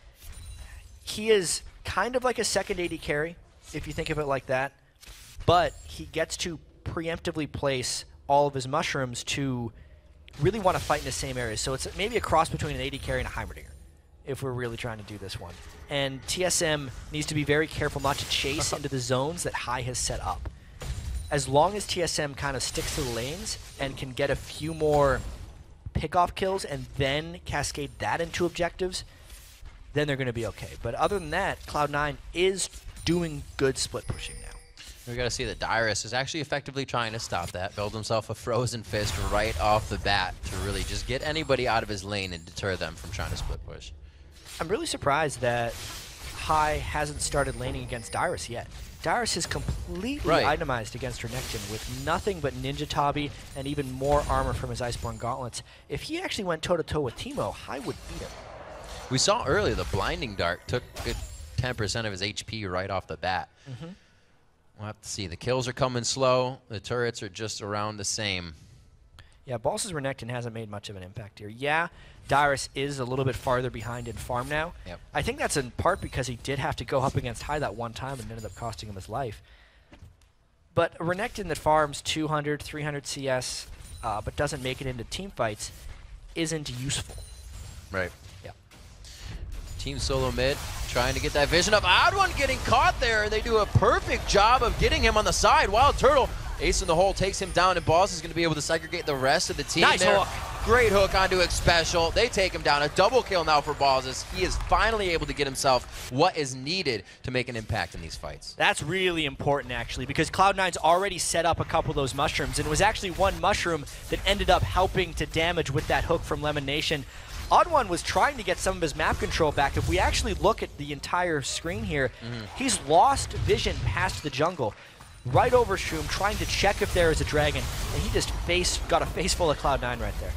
He is kind of like a second A D carry, if you think of it like that, but he gets to preemptively place all of his mushrooms to really want to fight in the same areas. So it's maybe a cross between an A D carry and a Heimerdinger, if we're really trying to do this one. And T S M needs to be very careful not to chase into the zones that High has set up. As long as T S M kind of sticks to the lanes and can get a few more pickoff kills and then cascade that into objectives, then they're going to be okay. But other than that, Cloud nine is doing good split pushing now. We got to see that Dyrus is actually effectively trying to stop that, build himself a frozen fist right off the bat to really just get anybody out of his lane and deter them from trying to split push. I'm really surprised that High hasn't started laning against Dyrus yet. Dyrus is completely right. itemized against Renekton with nothing but Ninja Tabi and even more armor from his Iceborne Gauntlets. If he actually went toe-to-toe with Teemo, High would beat him. We saw earlier the Blinding Dart took good ten percent of his H P right off the bat. Mm-hmm. We'll have to see. The kills are coming slow. The turrets are just around the same. Yeah, Balls' Renekton hasn't made much of an impact here. Yeah, Dyrus is a little bit farther behind in farm now. Yep. I think that's in part because he did have to go up against High that one time and ended up costing him his life. But a Renekton that farms two hundred, three hundred C S, uh, but doesn't make it into team fights, isn't useful. Right. Yeah. Team Solo mid trying to get that vision up. Odd One getting caught there. They do a perfect job of getting him on the side. Wild Turtle, ace in the hole, takes him down, and Boss is going to be able to segregate the rest of the team. Nice there. hook. Great hook onto X Special. They take him down. A double kill now for Balls. He is finally able to get himself what is needed to make an impact in these fights. That's really important, actually, because Cloud nine's already set up a couple of those mushrooms, and it was actually one mushroom that ended up helping to damage with that hook from Lemon Nation. Odd One was trying to get some of his map control back. If we actually look at the entire screen here, mm-hmm. he's lost vision past the jungle. Right over Shroom, trying to check if there is a dragon, and he just face got a face full of Cloud nine right there.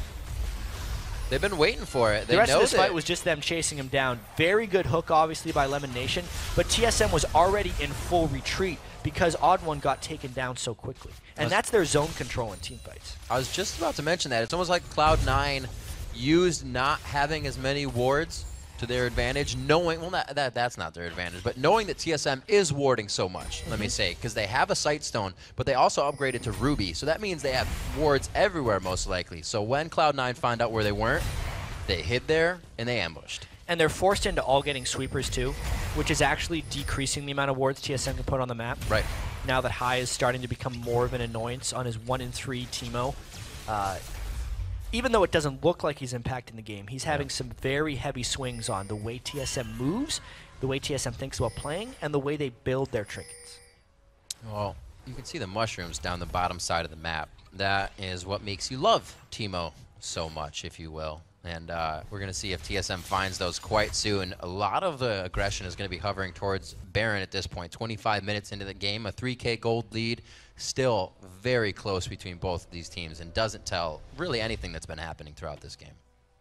They've been waiting for it. They the rest know of this that. fight was just them chasing him down. Very good hook, obviously, by Lemon Nation, but T S M was already in full retreat because Odd One got taken down so quickly. And that's their zone control in team fights. I was just about to mention that. It's almost like Cloud nine used not having as many wards to their advantage, knowing, well, not, that that's not their advantage, but knowing that T S M is warding so much, mm-hmm. let me say, because they have a Sight Stone, but they also upgraded to Ruby, so that means they have wards everywhere, most likely. So when Cloud nine found out where they weren't, they hid there, and they ambushed. And they're forced into all getting sweepers, too, which is actually decreasing the amount of wards T S M can put on the map. Right. Now that High is starting to become more of an annoyance on his one in three Teemo. Uh, Even though it doesn't look like he's impacting the game, he's having yeah. some very heavy swings on the way T S M moves, the way T S M thinks about playing, and the way they build their trinkets. Well, you can see the mushrooms down the bottom side of the map. That is what makes you love Teemo so much, if you will. And uh, we're going to see if T S M finds those quite soon. A lot of the aggression is going to be hovering towards Baron at this point. twenty-five minutes into the game, a three K gold lead. Still very close between both of these teams and doesn't tell really anything that's been happening throughout this game.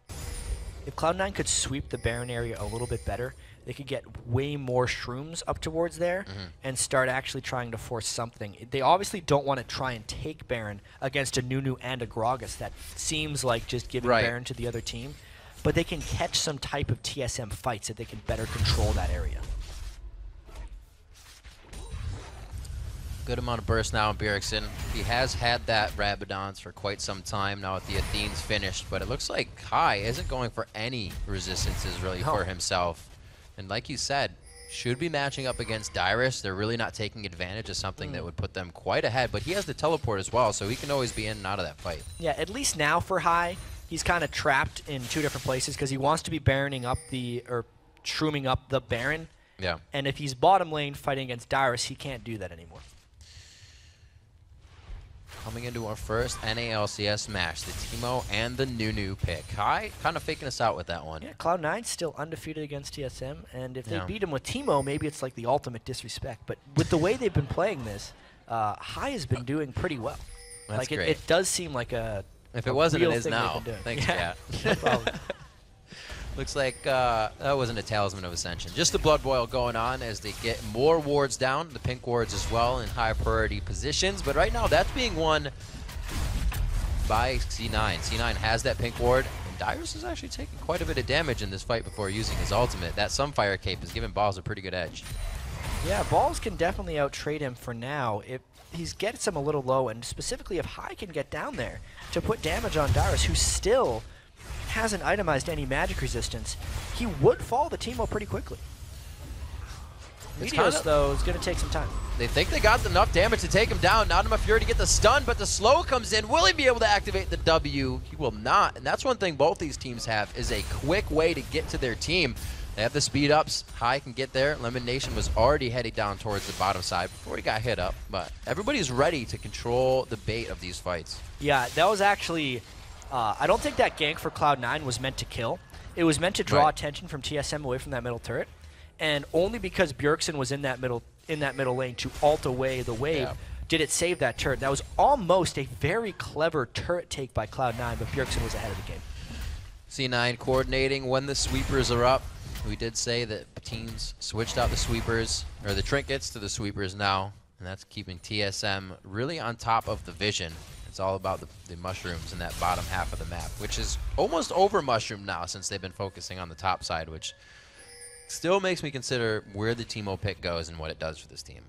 If Cloud nine could sweep the Baron area a little bit better, they could get way more shrooms up towards there mm-hmm. and start actually trying to force something. They obviously don't want to try and take Baron against a Nunu and a Gragas. That seems like just giving right. Baron to the other team. But they can catch some type of T S M fights that they can better control that area. Good amount of burst now in Bjergsen. He has had that Rabadons for quite some time now with the Athene's finished, but it looks like Kai isn't going for any resistances really no. for himself. And like you said, should be matching up against Dyrus. They're really not taking advantage of something mm. that would put them quite ahead, but he has the teleport as well, so he can always be in and out of that fight. Yeah, at least now for High, he's kind of trapped in two different places because he wants to be Baroning up the, or shrooming up the Baron. Yeah. And if he's bottom lane fighting against Dyrus, he can't do that anymore. Coming into our first N A L C S match, the Teemo and the Nunu pick. Kai kind of faking us out with that one. Yeah, Cloud nine's still undefeated against T S M, and if yeah. they beat him with Teemo, maybe it's like the ultimate disrespect. But with the way they've been playing this, uh, High has been doing pretty well. That's like great. It, it does seem like a If a it wasn't, real it is thing now. they've been doing. Thanks, yeah. Kat. No problem. Looks like uh, that wasn't a Talisman of Ascension. Just the Blood Boil going on as they get more wards down, the pink wards as well, in high priority positions. But right now, that's being won by C nine. C nine has that pink ward, and Dyrus is actually taking quite a bit of damage in this fight before using his ultimate. That Sunfire Cape is giving Balls a pretty good edge. Yeah, Balls can definitely out-trade him for now. If he gets him a little low, and specifically if High can get down there to put damage on Dyrus, who still hasn't itemized any magic resistance, he would fall the Teemo pretty quickly. Meteos, though, is going to take some time. They think they got enough damage to take him down. Not enough Fury to get the stun, but the slow comes in. Will he be able to activate the W? He will not, and that's one thing both these teams have, is a quick way to get to their team. They have the speed ups. High can get there. Lemon Nation was already heading down towards the bottom side before he got hit up, but everybody's ready to control the bait of these fights. Yeah, that was actually... Uh, I don't think that gank for Cloud nine was meant to kill. It was meant to draw right. attention from T S M away from that middle turret, and only because Bjergsen was in that middle in that middle lane to ult away the wave yeah. did it save that turret. That was almost a very clever turret take by Cloud nine, but Bjergsen was ahead of the game. C nine coordinating when the sweepers are up. We did say that teams switched out the sweepers, or the trinkets to the sweepers now, and that's keeping T S M really on top of the vision. It's all about the, the mushrooms in that bottom half of the map, which is almost over mushroom now since they've been focusing on the top side, which still makes me consider where the Teemo pick goes and what it does for this team.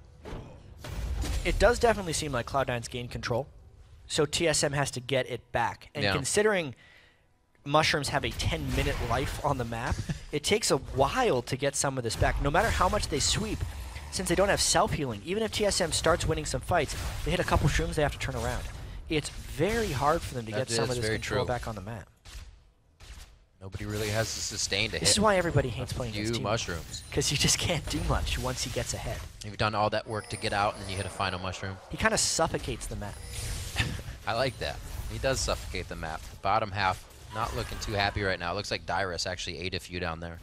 It does definitely seem like Cloud nine's gained control, so T S M has to get it back. And yeah. considering mushrooms have a ten minute life on the map, it takes a while to get some of this back. No matter how much they sweep, since they don't have self-healing, even if T S M starts winning some fights, they hit a couple shrooms, they have to turn around. It's very hard for them to That get some of is this very control true. back on the map. Nobody really has the sustain to hit. This is why everybody hates playing few against Teemo. mushrooms. Because you just can't do much once he gets ahead. You've done all that work to get out, and then you hit a final mushroom. He kind of suffocates the map. I like that. He does suffocate the map. The bottom half, not looking too happy right now. It looks like Dyrus actually ate a few down there.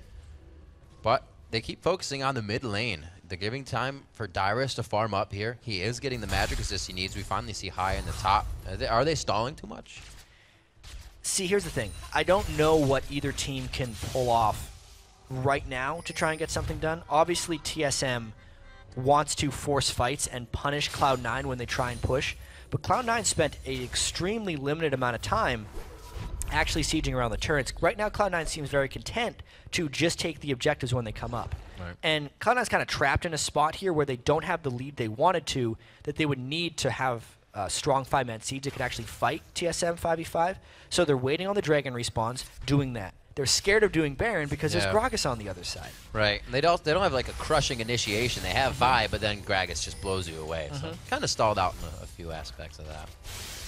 But they keep focusing on the mid lane. They're giving time for Dyrus to farm up here. He is getting the magic assist he needs. We finally see High in the top. Are they, are they stalling too much? See, here's the thing. I don't know what either team can pull off right now to try and get something done. Obviously, T S M wants to force fights and punish Cloud nine when they try and push. But Cloud nine spent an extremely limited amount of time actually sieging around the turrets. Right now, Cloud nine seems very content to just take the objectives when they come up. Right. And Cloud nine's kind of trapped in a spot here where they don't have the lead they wanted to, that they would need to have a strong five-man siege that could actually fight T S M five v five. So they're waiting on the Dragon respawns, doing that. They're scared of doing Baron because Yeah. there's Gragas on the other side. Right. And they don't they don't have like a crushing initiation. They have Vi, but then Gragas just blows you away. So kind of stalled out in a, a few aspects of that.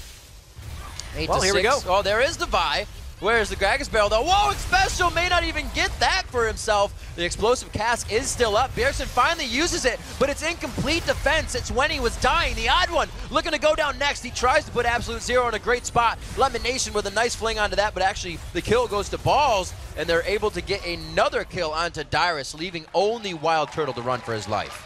Eight Well, to here we six. go. Oh, there is the Vi. Where's the Gragas barrel though? Whoa, it's special. May not even get that for himself. The explosive cask is still up. Bjergsen finally uses it, but it's incomplete defense. It's when he was dying. The odd one looking to go down next. He tries to put Absolute Zero in a great spot. Lemon Nation with a nice fling onto that, but actually the kill goes to Balls, and they're able to get another kill onto Dyrus, leaving only Wild Turtle to run for his life.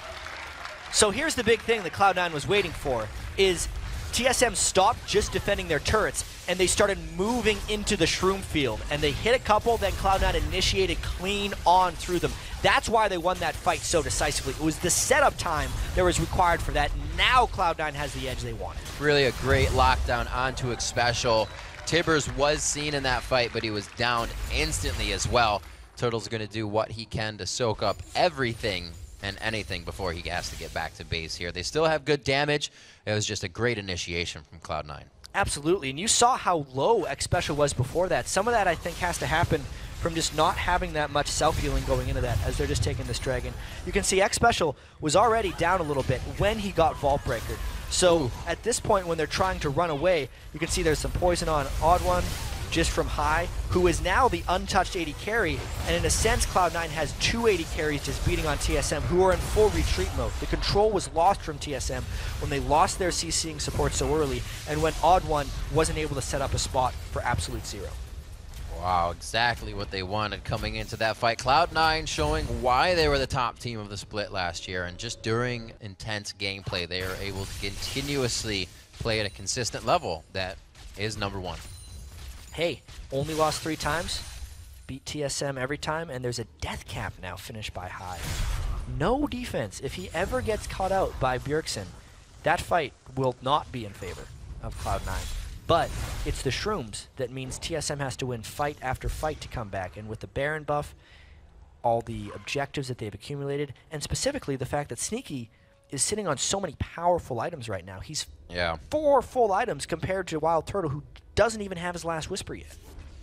So here's the big thing that Cloud nine was waiting for, is T S M stopped just defending their turrets, and they started moving into the Shroom field. And they hit a couple, then Cloud nine initiated clean on through them. That's why they won that fight so decisively. It was the setup time that was required for that. Now Cloud nine has the edge they wanted. Really a great lockdown onto Xpecial. Tibbers was seen in that fight, but he was downed instantly as well. Turtle's going to do what he can to soak up everything and anything before he has to get back to base here. They still have good damage. It was just a great initiation from Cloud nine. Absolutely, and you saw how low Xpecial was before that. Some of that, I think, has to happen from just not having that much self-healing going into that as they're just taking this Dragon. You can see Xpecial was already down a little bit when he got Vault Breaker. So Ooh. At this point, when they're trying to run away, you can see there's some poison on Odd One, just from High, who is now the untouched A D carry, and in a sense Cloud nine has two A D carries just beating on T S M, who are in full retreat mode. The control was lost from T S M when they lost their CCing support so early, and when Odd One wasn't able to set up a spot for Absolute Zero. Wow, exactly what they wanted coming into that fight. Cloud nine showing why they were the top team of the split last year, and just during intense gameplay, they are able to continuously play at a consistent level that is number one. Hey, only lost three times, beat T S M every time, and there's a death cap now finished by High. No defense. If he ever gets caught out by Bjergsen, that fight will not be in favor of Cloud nine. But it's the Shrooms that means T S M has to win fight after fight to come back, and with the Baron buff, all the objectives that they've accumulated, and specifically the fact that Sneaky is sitting on so many powerful items right now. He's yeah. four full items compared to Wild Turtle, who doesn't even have his last Whisper yet.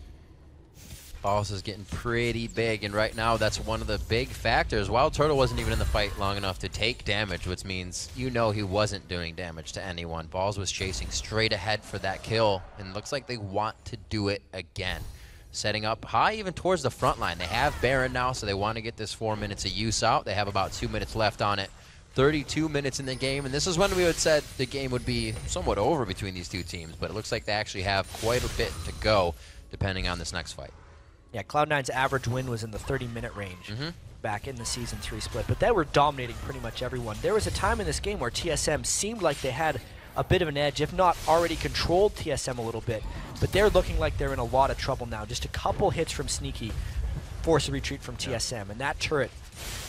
Balls is getting pretty big, and right now that's one of the big factors. Wild Turtle wasn't even in the fight long enough to take damage, which means you know he wasn't doing damage to anyone. Balls was chasing straight ahead for that kill, and looks like they want to do it again. Setting up High even towards the front line. They have Baron now, so they want to get this four minutes of use out. They have about two minutes left on it. thirty-two minutes in the game, and this is when we would said the game would be somewhat over between these two teams, but it looks like they actually have quite a bit to go depending on this next fight. Yeah, Cloud nine's average win was in the thirty minute range mm-hmm. back in the Season three split, but they were dominating pretty much everyone. There was a time in this game where T S M seemed like they had a bit of an edge, if not already controlled T S M a little bit, but they're looking like they're in a lot of trouble now. Just a couple hits from Sneaky force a retreat from T S M, and that turret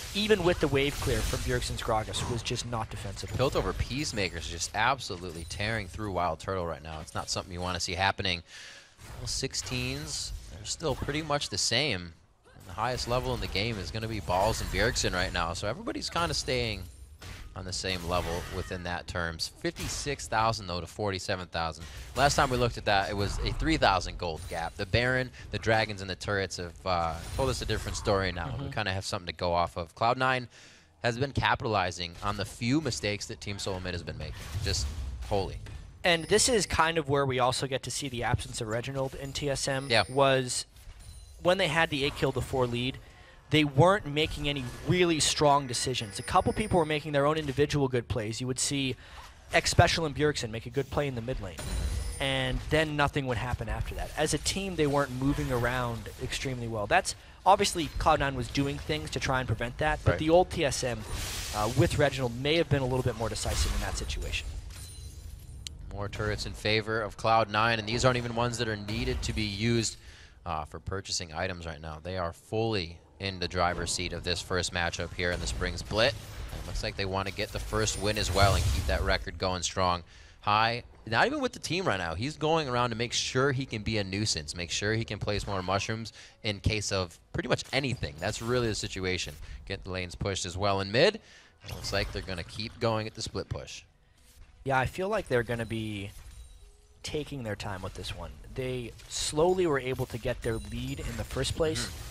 even with the wave clear from Bjergsen's Gragas, was just not defensible. Piltover Peacemakers just absolutely tearing through Wild Turtle right now. It's not something you want to see happening. Well, sixteens, they're still pretty much the same. And the highest level in the game is going to be Balls and Bjergsen right now, so everybody's kind of staying on the same level within that terms. fifty-six thousand though to forty-seven thousand. Last time we looked at that, it was a three thousand gold gap. The Baron, the Dragons, and the Turrets have uh, told us a different story now. Mm-hmm. We kind of have something to go off of. Cloud nine has been capitalizing on the few mistakes that Team Solo Mid has been making. Just holy. And this is kind of where we also get to see the absence of Reginald in T S M. Yeah. Was when they had the eight kill to four lead, they weren't making any really strong decisions. A couple people were making their own individual good plays. You would see X Special and Bjergsen make a good play in the mid lane, and then nothing would happen after that. As a team, they weren't moving around extremely well. That's obviously Cloud nine was doing things to try and prevent that, but right. the old T S M uh, with Reginald may have been a little bit more decisive in that situation. More turrets in favor of Cloud nine, and these aren't even ones that are needed to be used uh, for purchasing items right now. They are fully in the driver's seat of this first matchup here in the Spring Split. And it looks like they want to get the first win as well and keep that record going strong. High, not even with the team right now. He's going around to make sure he can be a nuisance, make sure he can place more mushrooms in case of pretty much anything. That's really the situation. Get the lanes pushed as well in mid. It looks like they're going to keep going at the split push. Yeah, I feel like they're going to be taking their time with this one. They slowly were able to get their lead in the first place. Mm-hmm.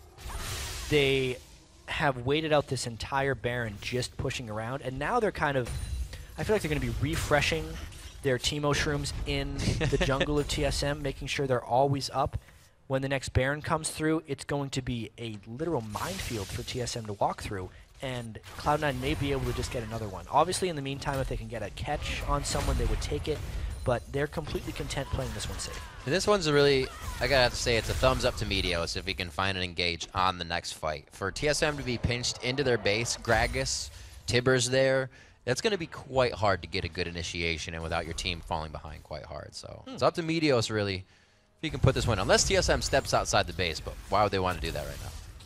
They have waited out this entire Baron just pushing around, and now they're kind of, I feel like they're going to be refreshing their Teemo shrooms in the jungle of T S M, making sure they're always up. When the next Baron comes through, it's going to be a literal minefield for T S M to walk through, and Cloud nine may be able to just get another one. Obviously, in the meantime, if they can get a catch on someone, they would take it, but they're completely content playing this one safe. And this one's a really, I gotta have to say, it's a thumbs up to Meteos if he can find and engage on the next fight. For T S M to be pinched into their base, Gragas, Tibbers there, that's going to be quite hard to get a good initiation and without your team falling behind quite hard. So hmm. it's up to Meteos, really, if he can put this one, unless T S M steps outside the base, but why would they want to do that right now?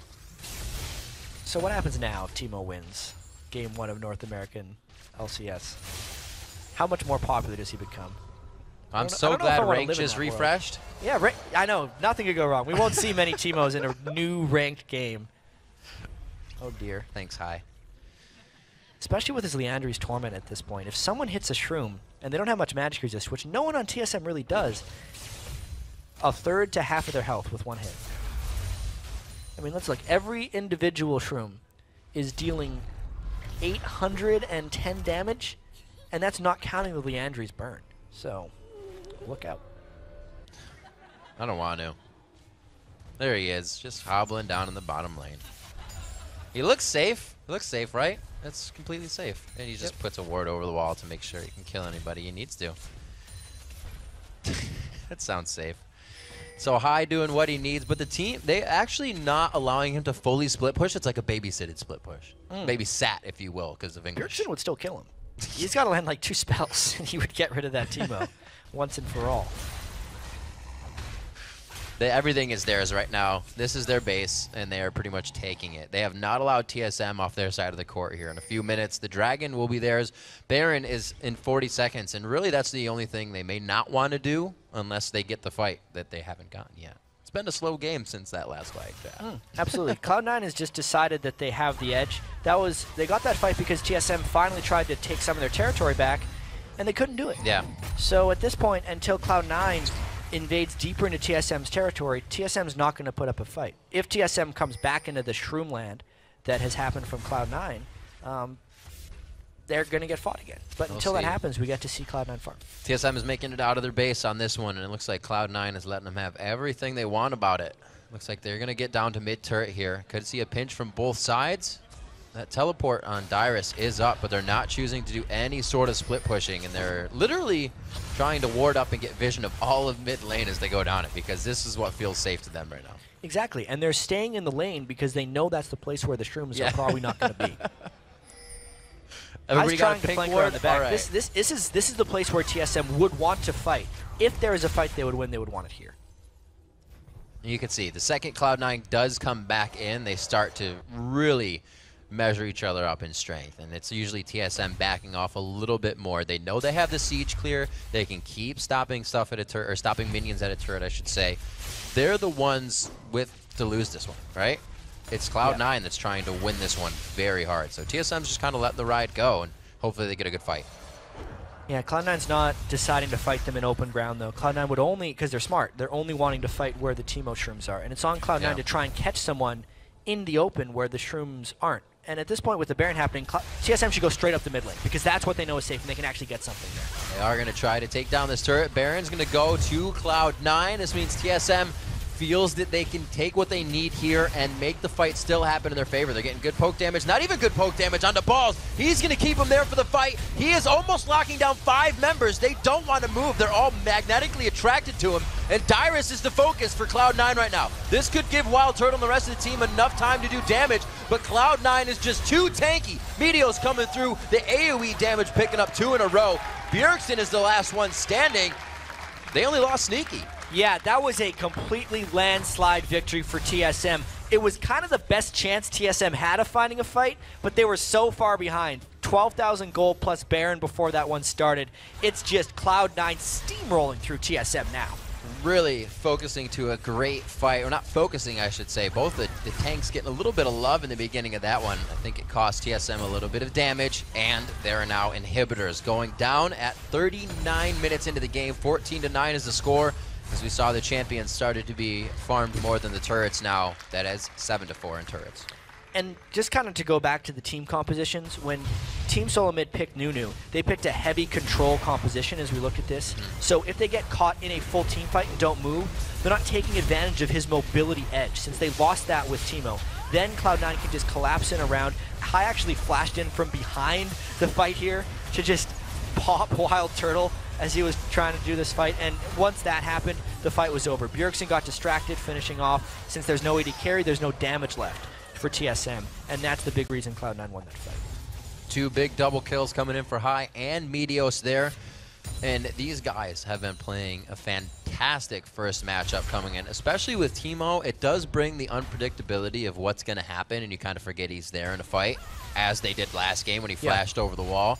So what happens now if Teemo wins game one of North American L C S? How much more popular does he become? I'm so glad Rank just refreshed. Yeah, ra I know. Nothing could go wrong. We won't see many Teemos in a new ranked game. Oh, dear. Thanks, High. Especially with his Leandri's Torment at this point. If someone hits a Shroom, and they don't have much magic resist, which no one on T S M really does, a third to half of their health with one hit. I mean, let's look. Every individual Shroom is dealing eight hundred ten damage, and that's not counting the Leandri's burn. So, look out. I don't want to. There he is, just hobbling down in the bottom lane. He looks safe. He looks safe, right? That's completely safe. And he just yep. puts a ward over the wall to make sure he can kill anybody he needs to. That sounds safe. So High doing what he needs, but the team, they actually not allowing him to fully split push. It's like a babysitted split push. Mm. Babysat, if you will, because of English. Bjergsen would still kill him. He's got to land like two spells, and he would get rid of that Teemo once and for all. The, everything is theirs right now. This is their base, and they are pretty much taking it. They have not allowed T S M off their side of the court here. In a few minutes, the Dragon will be theirs. Baron is in forty seconds, and really that's the only thing they may not want to do unless they get the fight that they haven't gotten yet. It's been a slow game since that last fight. Mm, absolutely. Cloud nine has just decided that they have the edge. That was They got that fight because T S M finally tried to take some of their territory back, and they couldn't do it. Yeah. So at this point, until Cloud nine invades deeper into T S M's territory, T S M's not going to put up a fight. If T S M comes back into the Shroom land that has happened from Cloud nine, um, they're going to get fought again. But we'll until see. that happens, we get to see Cloud nine farm. T S M is making it out of their base on this one, and it looks like Cloud nine is letting them have everything they want about it. Looks like they're going to get down to mid-turret here. Could see a pinch from both sides. That teleport on Dyrus is up, but they're not choosing to do any sort of split pushing, and they're literally trying to ward up and get vision of all of mid lane as they go down it, because this is what feels safe to them right now. Exactly, and they're staying in the lane because they know that's the place where the Shrooms yeah. are probably not going to be. Everybody got trying to flank around the back. Right. This, this, this, is, this is the place where T S M would want to fight. If there is a fight they would win, they would want it here. You can see the second Cloud nine does come back in, they start to really measure each other up in strength, and it's usually T S M backing off a little bit more. They know they have the siege clear. They can keep stopping stuff at a turret, or stopping minions at a turret, I should say. They're the ones with to lose this one, right? It's Cloud nine yeah. that's trying to win this one very hard. So T S M's just kind of letting the ride go, and hopefully they get a good fight. Yeah, Cloud nine's not deciding to fight them in open ground, though. Cloud nine would only, because they're smart, they're only wanting to fight where the Teemo shrooms are. And it's on Cloud nine yeah. to try and catch someone in the open where the shrooms aren't. And at this point, with the Baron happening, Cl T S M should go straight up the mid lane, because that's what they know is safe, and they can actually get something there. They are going to try to take down this turret. Baron's going to go to Cloud nine. This means T S M feels that they can take what they need here and make the fight still happen in their favor. They're getting good poke damage, not even good poke damage onto balls. He's going to keep them there for the fight. He is almost locking down five members. They don't want to move. They're all magnetically attracted to him, and Dyrus is the focus for Cloud nine right now. This could give Wild Turtle and the rest of the team enough time to do damage, but Cloud nine is just too tanky. Meteos coming through, the AoE damage picking up two in a row. Bjergsen is the last one standing. They only lost Sneaky. Yeah, that was a completely landslide victory for T S M. It was kind of the best chance T S M had of finding a fight, but they were so far behind. twelve thousand gold plus Baron before that one started. It's just Cloud nine steamrolling through T S M now. Really focusing to a great fight, or not focusing, I should say. Both the, the tanks getting a little bit of love in the beginning of that one. I think it cost T S M a little bit of damage, and there are now inhibitors going down at thirty-nine minutes into the game. fourteen to nine is the score. As we saw, the champions started to be farmed more than the turrets now. That is seven to four in turrets. And just kind of to go back to the team compositions, when Team Solo Mid picked Nunu, they picked a heavy control composition as we looked at this. Mm-hmm. So if they get caught in a full team fight and don't move, they're not taking advantage of his mobility edge, since they lost that with Teemo. Then Cloud nine can just collapse in around. Hai actually flashed in from behind the fight here to just pop Wild Turtle as he was trying to do this fight, and once that happened, the fight was over. Bjergsen got distracted, finishing off. Since there's no A D carry, there's no damage left for T S M, and that's the big reason Cloud nine won that fight. Two big double kills coming in for Hai and Meteos there, and these guys have been playing a fantastic first matchup coming in, especially with Teemo. It does bring the unpredictability of what's going to happen, and you kind of forget he's there in a fight, as they did last game when he flashed yeah. over the wall.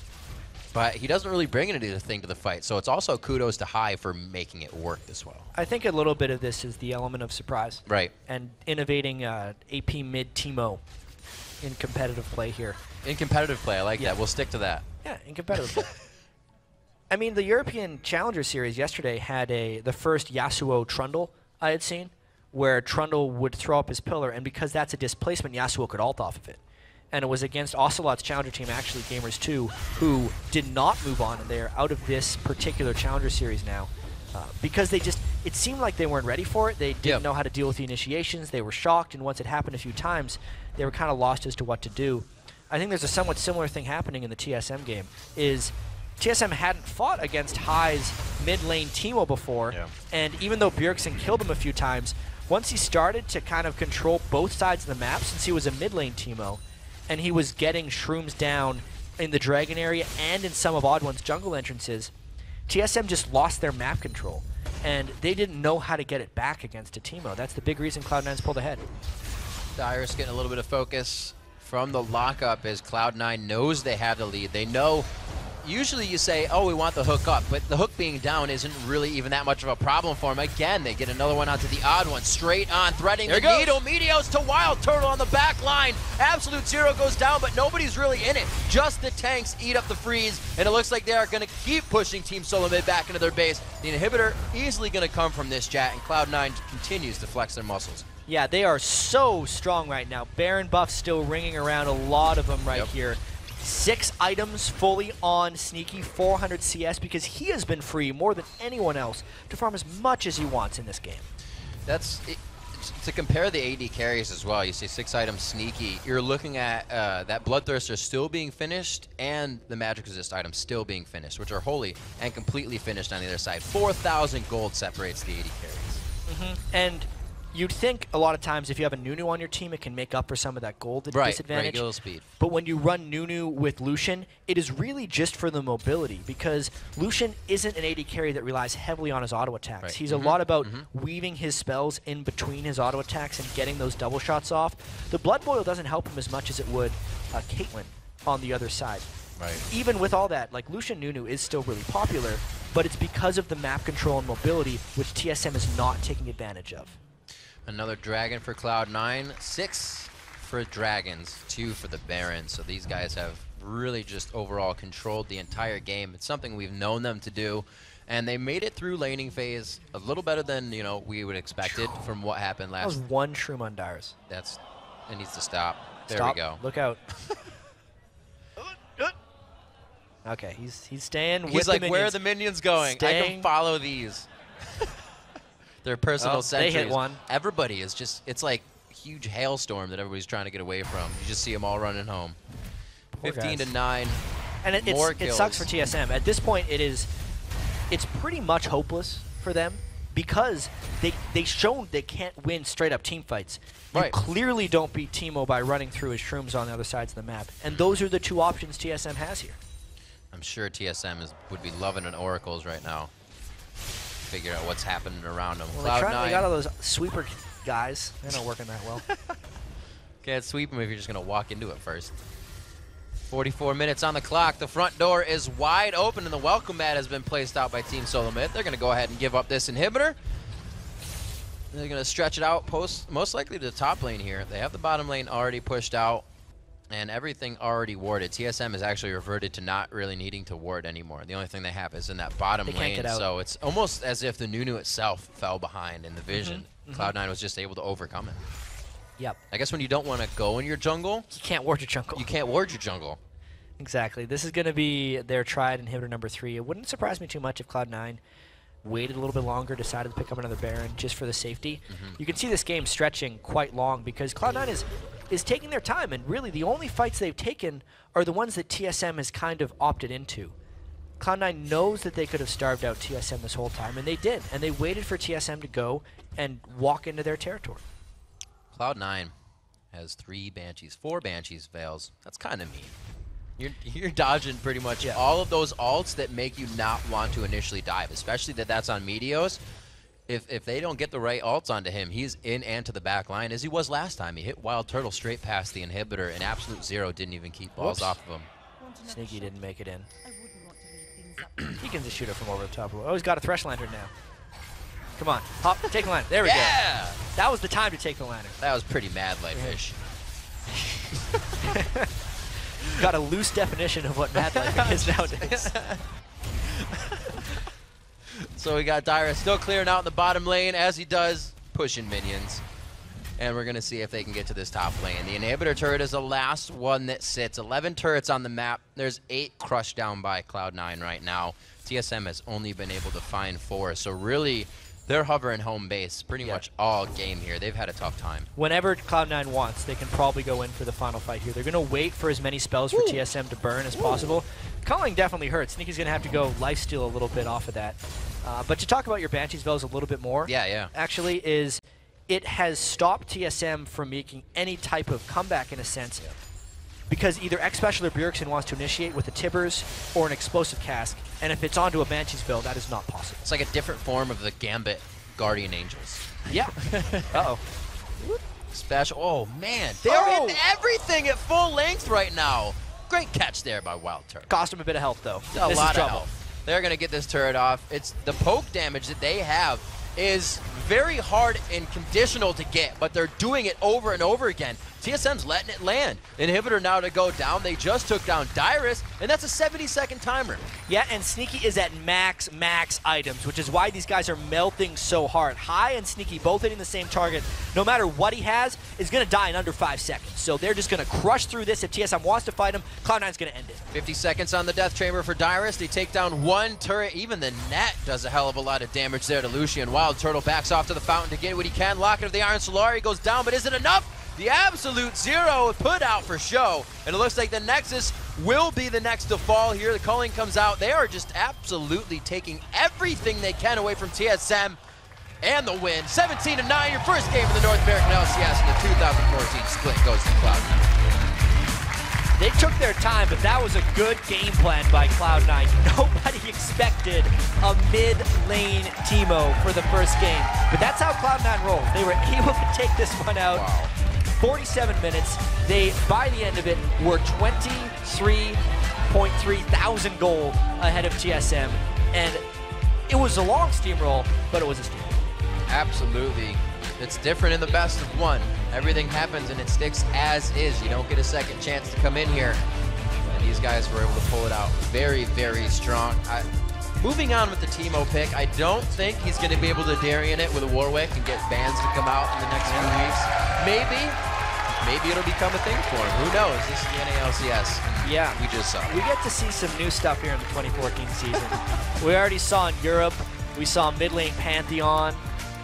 But he doesn't really bring anything to the fight, so it's also kudos to Hai for making it work this well. I think a little bit of this is the element of surprise. Right. And innovating uh, A P mid Teemo in competitive play here. In competitive play, I like yeah. that. We'll stick to that. Yeah, in competitive play. I mean, the European Challenger Series yesterday had a the first Yasuo Trundle I had seen, where Trundle would throw up his pillar, and because that's a displacement, Yasuo could ult off of it. And it was against Ocelot's challenger team, actually Gamers two, who did not move on, and they're out of this particular challenger series now. Uh, because they just, it seemed like they weren't ready for it. They didn't yep. know how to deal with the initiations. They were shocked, and once it happened a few times, they were kind of lost as to what to do. I think there's a somewhat similar thing happening in the T S M game, is T S M hadn't fought against Hai's mid lane Teemo before, yeah. and even though Bjergsen killed him a few times, once he started to kind of control both sides of the map, since he was a mid lane Teemo, and he was getting shrooms down in the Dragon area and in some of Odd One's jungle entrances, T S M just lost their map control, and they didn't know how to get it back against a Teemo. That's the big reason Cloud nine's pulled ahead. Dyrus getting a little bit of focus from the lockup as Cloud nine knows they have the lead. They know, usually you say, oh, we want the hook up, but the hook being down isn't really even that much of a problem for them. Again, they get another one onto the Odd One, straight on, threading the needle. Meteos to Wild Turtle on the back line. Absolute Zero goes down, but nobody's really in it. Just the tanks eat up the freeze, and it looks like they are going to keep pushing Team Solo Mid back into their base. The inhibitor easily going to come from this, chat, and Cloud nine continues to flex their muscles. Yeah, they are so strong right now. Baron buff still ringing around, a lot of them right yep. here. Six items fully on Sneaky, four hundred C S, because he has been free more than anyone else to farm as much as he wants in this game. That's it, to compare the A D carries as well. You see six items Sneaky. You're looking at uh, that Bloodthirster still being finished and the Magic Resist item still being finished, which are wholly and completely finished on the other side. four thousand gold separates the A D carries. Mm-hmm. And You'd think a lot of times if you have a Nunu on your team, it can make up for some of that gold Right, disadvantage. right, gill speed. But when you run Nunu with Lucian, it is really just for the mobility, because Lucian isn't an A D carry that relies heavily on his auto attacks. Right. He's Mm-hmm. a lot about mm-hmm. weaving his spells in between his auto attacks and getting those double shots off. The Blood Boil doesn't help him as much as it would uh, Caitlyn on the other side. Right. Even with all that, like Lucian Nunu is still really popular, but it's because of the map control and mobility, which T S M is not taking advantage of. Another dragon for Cloud nine, six for Dragons, two for the Baron. So these guys have really just overall controlled the entire game. It's something we've known them to do, and they made it through laning phase a little better than you know we would expected from what happened That was last. one shroom on Dyrus. That's it needs to stop. There Stop. we go. Look out. Okay, he's he's staying He's with like, the where are minions. the minions going? I Staying. can follow these. Their personal Oh, they sentries. hit one. Everybody is just, it's like a huge hailstorm that everybody's trying to get away from. You just see them all running home. Poor fifteen guys. to nine. And it, it's, More it sucks kills. for T S M. At this point, it is, it's pretty much hopeless for them because they they shown they can't win straight up team fights. You Right. clearly don't beat Teemo by running through his shrooms on the other sides of the map, and those are the two options T S M has here. I'm sure T S M is, would be loving an Oracles right now. Figure out what's happening around them. Well, they, Cloud try, nine. they got all those sweeper guys. They're not working that well. Can't sweep them if you're just going to walk into it first. forty-four minutes on the clock. The front door is wide open, and the welcome mat has been placed out by Team Solo Mid. They're going to go ahead and give up this inhibitor. They're going to stretch it out, post most likely to the top lane here. They have the bottom lane already pushed out, and everything already warded. T S M has actually reverted to not really needing to ward anymore. The only thing they have is in that bottom They can't lane, get out. so it's almost as if the Nunu itself fell behind in the vision. Mhm. Cloud nine was just able to overcome it. Yep. I guess when you don't want to go in your jungle, You can't ward your jungle. you can't ward your jungle. Exactly. This is going to be their tried inhibitor number three. It wouldn't surprise me too much if Cloud nine waited a little bit longer, decided to pick up another Baron just for the safety. Mm-hmm. You can see this game stretching quite long because Cloud nine is, is taking their time, and really the only fights they've taken are the ones that T S M has kind of opted into. Cloud nine knows that they could have starved out T S M this whole time, and they did, and they waited for T S M to go and walk into their territory. Cloud nine has three Banshees, four Banshees fails. That's kind of mean. You're, you're dodging pretty much Yeah. all of those ults that make you not want to initially dive, especially that that's on Meteos. If, if they don't get the right ults onto him, he's in and to the back line, as he was last time. He hit Wild Turtle straight past the inhibitor, and Absolute Zero didn't even keep balls Whoops. off of him. Sneaky didn't make it in. He can just shoot it from over the top. Oh, he's got a Thresh Lantern now. Come on, hop, take the lantern. There we Yeah! go. That was the time to take the lantern. That was pretty Mad Life-ish. Got a loose definition of what Mad Life is nowadays. So we got Dyrus still clearing out in the bottom lane as he does, pushing minions. And we're going to see if they can get to this top lane. The inhibitor turret is the last one that sits. eleven turrets on the map. There's eight crushed down by Cloud nine right now. T S M has only been able to find four. So really, they're hovering home base pretty Yeah. much all game here. They've had a tough time. Whenever Cloud nine wants, they can probably go in for the final fight here. They're going to wait for as many spells for Ooh. T S M to burn as possible. Culling definitely hurts. Sneaky's going to have to go lifesteal a little bit off of that. Uh, but to talk about your Banshee spells a little bit more, Yeah, yeah. actually, is it has stopped T S M from making any type of comeback in a sense. Because either X-Special or Bjergsen wants to initiate with a Tibbers or an Explosive Cask, and if it's onto a Banshee spell, that is not possible. It's like a different form of the Gambit Guardian Angels. Yeah. Uh-oh. Special. Oh, man. They're Oh! in everything at full length right now. Great catch there by Wild Turtle. Cost him a bit of health, though. A this lot is of trouble. health. They're going to get this turret off. It's the poke damage that they have is very hard and conditional to get, but they're doing it over and over again. T S M's letting it land. Inhibitor now to go down. They just took down Dyrus, and that's a seventy second timer. Yeah, and Sneaky is at max, max items, which is why these guys are melting so hard. High and Sneaky both hitting the same target. No matter what he has, is going to die in under five seconds. So they're just going to crush through this. If T S M wants to fight him, Cloud nine's going to end it. fifty seconds on the Death Chamber for Dyrus. They take down one turret. Even the net does a hell of a lot of damage there to Lucian. Wild Turtle backs off to the fountain to get what he can. Locket of the Iron Solari goes down, but is it enough? The Absolute Zero put out for show, and it looks like the Nexus will be the next to fall here. The culling comes out. They are just absolutely taking everything they can away from T S M, and the win. seventeen to nine, your first game of the North American L C S in the two thousand fourteen split goes to Cloud nine. They took their time, but that was a good game plan by Cloud nine. Nobody expected a mid-lane Teemo for the first game, but that's how Cloud nine rolls. They were able to take this one out. Wow. forty-seven minutes. They, by the end of it, were twenty-three point three thousand gold ahead of T S M, and it was a long steamroll, but it was a steamroll. Absolutely. It's different in the best of one. Everything happens and it sticks as is. You don't get a second chance to come in here. And these guys were able to pull it out very, very strong. I, moving on with the Teemo pick, I don't think he's going to be able to Darien it with a Warwick and get bans to come out in the next few weeks. Maybe. Maybe it'll become a thing for him. Who knows? This is the N A L C S. Yeah. We just saw it. We get to see some new stuff here in the twenty fourteen season. We already saw in Europe. We saw mid lane Pantheon.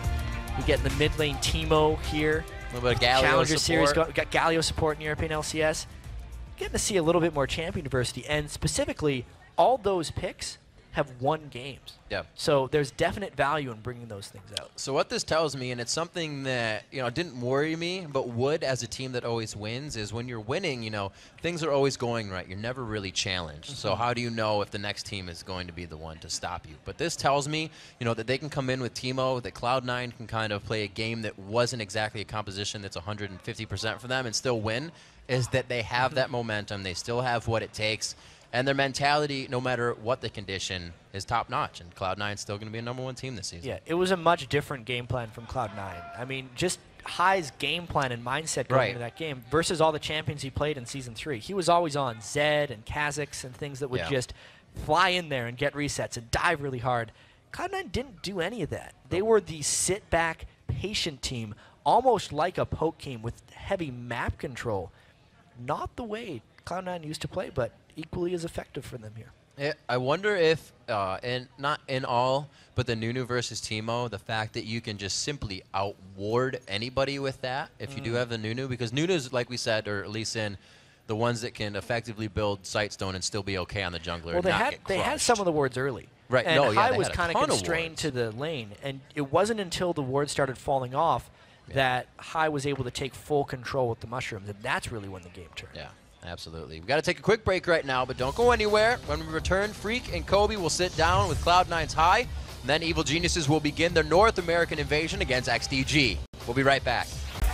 We get the mid lane Teemo here. A little bit of Galio Challenger support. Series. Got, got Galio support in European L C S. Getting to see a little bit more champion diversity. And specifically, all those picks have won games. Yeah. So there's definite value in bringing those things out. So what this tells me, and it's something that, you know, didn't worry me, but would as a team that always wins, is when you're winning, you know, things are always going right. You're never really challenged. Mm-hmm. So how do you know if the next team is going to be the one to stop you? But this tells me, you know, that they can come in with Teemo, that Cloud nine can kind of play a game that wasn't exactly a composition that's one hundred fifty percent for them and still win, is that they have that momentum. They still have what it takes. And their mentality, no matter what the condition, is top-notch. And Cloud nine is still going to be a number one team this season. Yeah, it was a much different game plan from Cloud nine. I mean, just High's game plan and mindset going right. into that game versus all the champions he played in Season three. He was always on Zed and Kha'Zix and things that would yeah. just fly in there and get resets and dive really hard. Cloud nine didn't do any of that. They were the sit-back, patient team, almost like a poke team with heavy map control. Not the way Cloud nine used to play, but equally as effective for them here. Yeah, I wonder if, uh, and not in all, but the Nunu versus Teemo, the fact that you can just simply outward anybody with that, if mm. you do have the Nunu, because Nunu's, like we said, or at least in the ones that can effectively build Sightstone and still be okay on the jungler. Well, they not had get they had crushed. some of the wards early. Right. And no, yeah, High they was had a kind of ton constrained wards. to the lane, and it wasn't until the wards started falling off yeah. that High was able to take full control with the mushrooms, and that's really when the game turned. Yeah. Absolutely. We've got to take a quick break right now, but don't go anywhere. When we return, Freak and Kobe will sit down with Cloud nine's High, and then Evil Geniuses will begin their North American invasion against X D G. We'll be right back.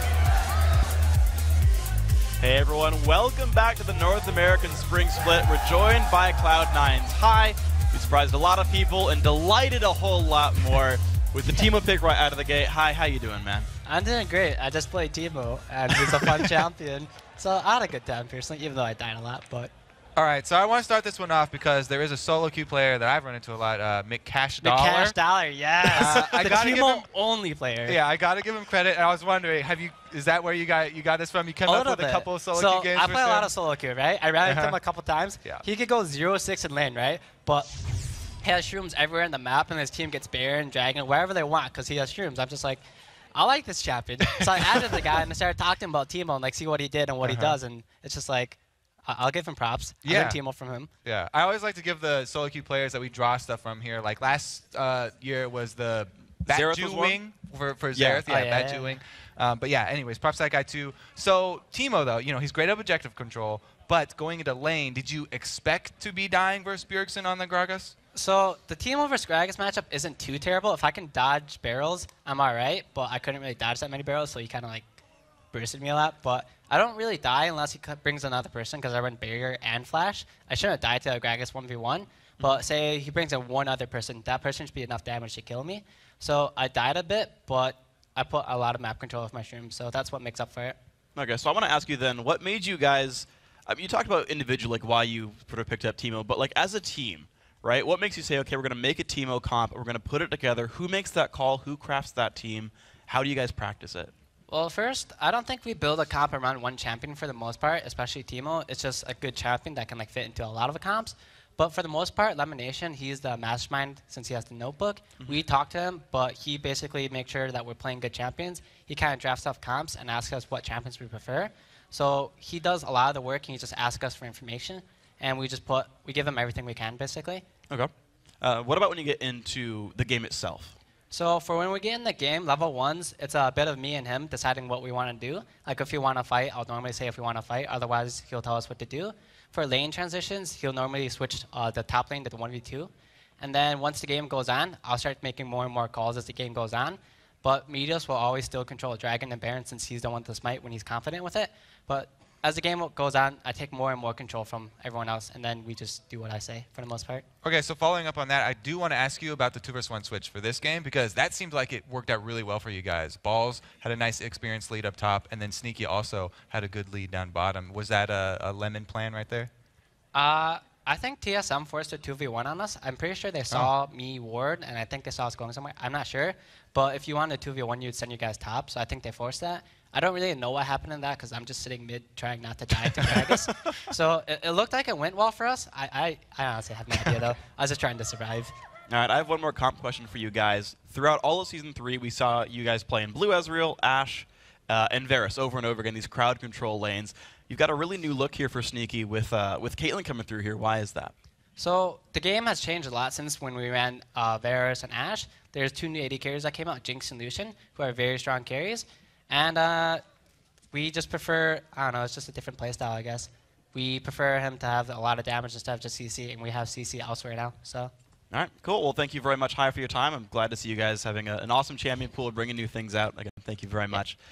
Hey everyone, welcome back to the North American Spring Split. We're joined by Cloud nine's High. We surprised a lot of people and delighted a whole lot more with the Teemo pick right out of the gate. Hi, how you doing, man? I'm doing great. I just played Teemo, and he's a fun champion. So I had a good time, personally, even though I died a lot. But all right, so I want to start this one off because there is a solo queue player that I've run into a lot, uh, McCash Dollar. McCash Dollar, yes. Uh, I the gotta give Teemo him, only player. Yeah, I got to give him credit. And I was wondering, have you? Is that where you got you got this from? You came a up with bit. a couple of solo so queue games. I play a lot of solo queue, right? I ran into uh-huh. him a couple times. Yeah. He could go zero six in lane, right? But he has shrooms everywhere in the map, and his team gets Baron, Dragon, wherever they want, because he has shrooms. I'm just like, I like this champion. So I added the guy and I started talking about Teemo and like see what he did and what uh-huh. he does, and it's just like, I I'll give him props. Yeah. I learned Teemo from him. Yeah, I always like to give the solo queue players that we draw stuff from here. Like last uh, year was the Batju Wing for, for Yeah. Xerath. Yeah, Oh, yeah, Batju yeah. Wing. Um, but yeah, anyways, props to that guy too. So Teemo though, you know, he's great at objective control, but going into lane, did you expect to be dying versus Bjergsen on the Gragas? So the Teemo versus Gragas matchup isn't too terrible. If I can dodge barrels, I'm all right, but I couldn't really dodge that many barrels, so he kind of like bursted me a lot. But I don't really die unless he brings another person because I run barrier and flash. I shouldn't die to a Gragas one v one, but say he brings in one other person, that person should be enough damage to kill me. So I died a bit, but I put a lot of map control with my shrooms, so that's what makes up for it. Okay, so I want to ask you then, what made you guys, I mean, you talked about individually, like why you sort of picked up Teemo, but like as a team, right, what makes you say, okay, we're going to make a Teemo comp, we're going to put it together, who makes that call, who crafts that team, how do you guys practice it? Well, first, I don't think we build a comp around one champion for the most part, especially Teemo. It's just a good champion that can like fit into a lot of the comps. But for the most part, Lemonation, he's the mastermind since he has the notebook. Mm-hmm. We talk to him, but he basically makes sure that we're playing good champions. He kind of drafts off comps and asks us what champions we prefer. So he does a lot of the work, and he just asks us for information, and we just put, we give him everything we can, basically. Okay. Uh, what about when you get into the game itself? So for when we get in the game, level ones, it's a bit of me and him deciding what we want to do. Like if we want to fight, I'll normally say if we want to fight. Otherwise, he'll tell us what to do. For lane transitions, he'll normally switch uh, the top lane to the one v two. And then once the game goes on, I'll start making more and more calls as the game goes on. But Meteos will always still control Dragon and Baron since he's the one to smite when he's confident with it. But as the game goes on, I take more and more control from everyone else, and then we just do what I say for the most part. Okay, so following up on that, I do want to ask you about the two versus one switch for this game because that seemed like it worked out really well for you guys. Balls had a nice experienced lead up top, and then Sneaky also had a good lead down bottom. Was that a, a lemon plan right there? Uh, I think T S M forced a two v one on us. I'm pretty sure they saw oh. me ward, and I think they saw us going somewhere. I'm not sure. But if you wanted a two v one, you'd send you guys top, so I think they forced that. I don't really know what happened in that because I'm just sitting mid trying not to die to Gragas. So it, it looked like it went well for us. I, I, I honestly have no idea, though. I was just trying to survive. All right, I have one more comp question for you guys. Throughout all of Season three, we saw you guys playing Blue Ezreal, Ashe, uh, and Varus over and over again, these crowd control lanes. You've got a really new look here for Sneaky with, uh, with Caitlyn coming through here. Why is that? So the game has changed a lot since when we ran uh, Varus and Ashe. There's two new A D carries that came out, Jinx and Lucian, who are very strong carries. And uh, we just prefer, I don't know, it's just a different playstyle, I guess. We prefer him to have a lot of damage instead of just C C, and we have C C elsewhere now. So. All right, cool. Well, thank you very much, Hi, for your time. I'm glad to see you guys having a, an awesome champion pool, bringing new things out. Again, thank you very much.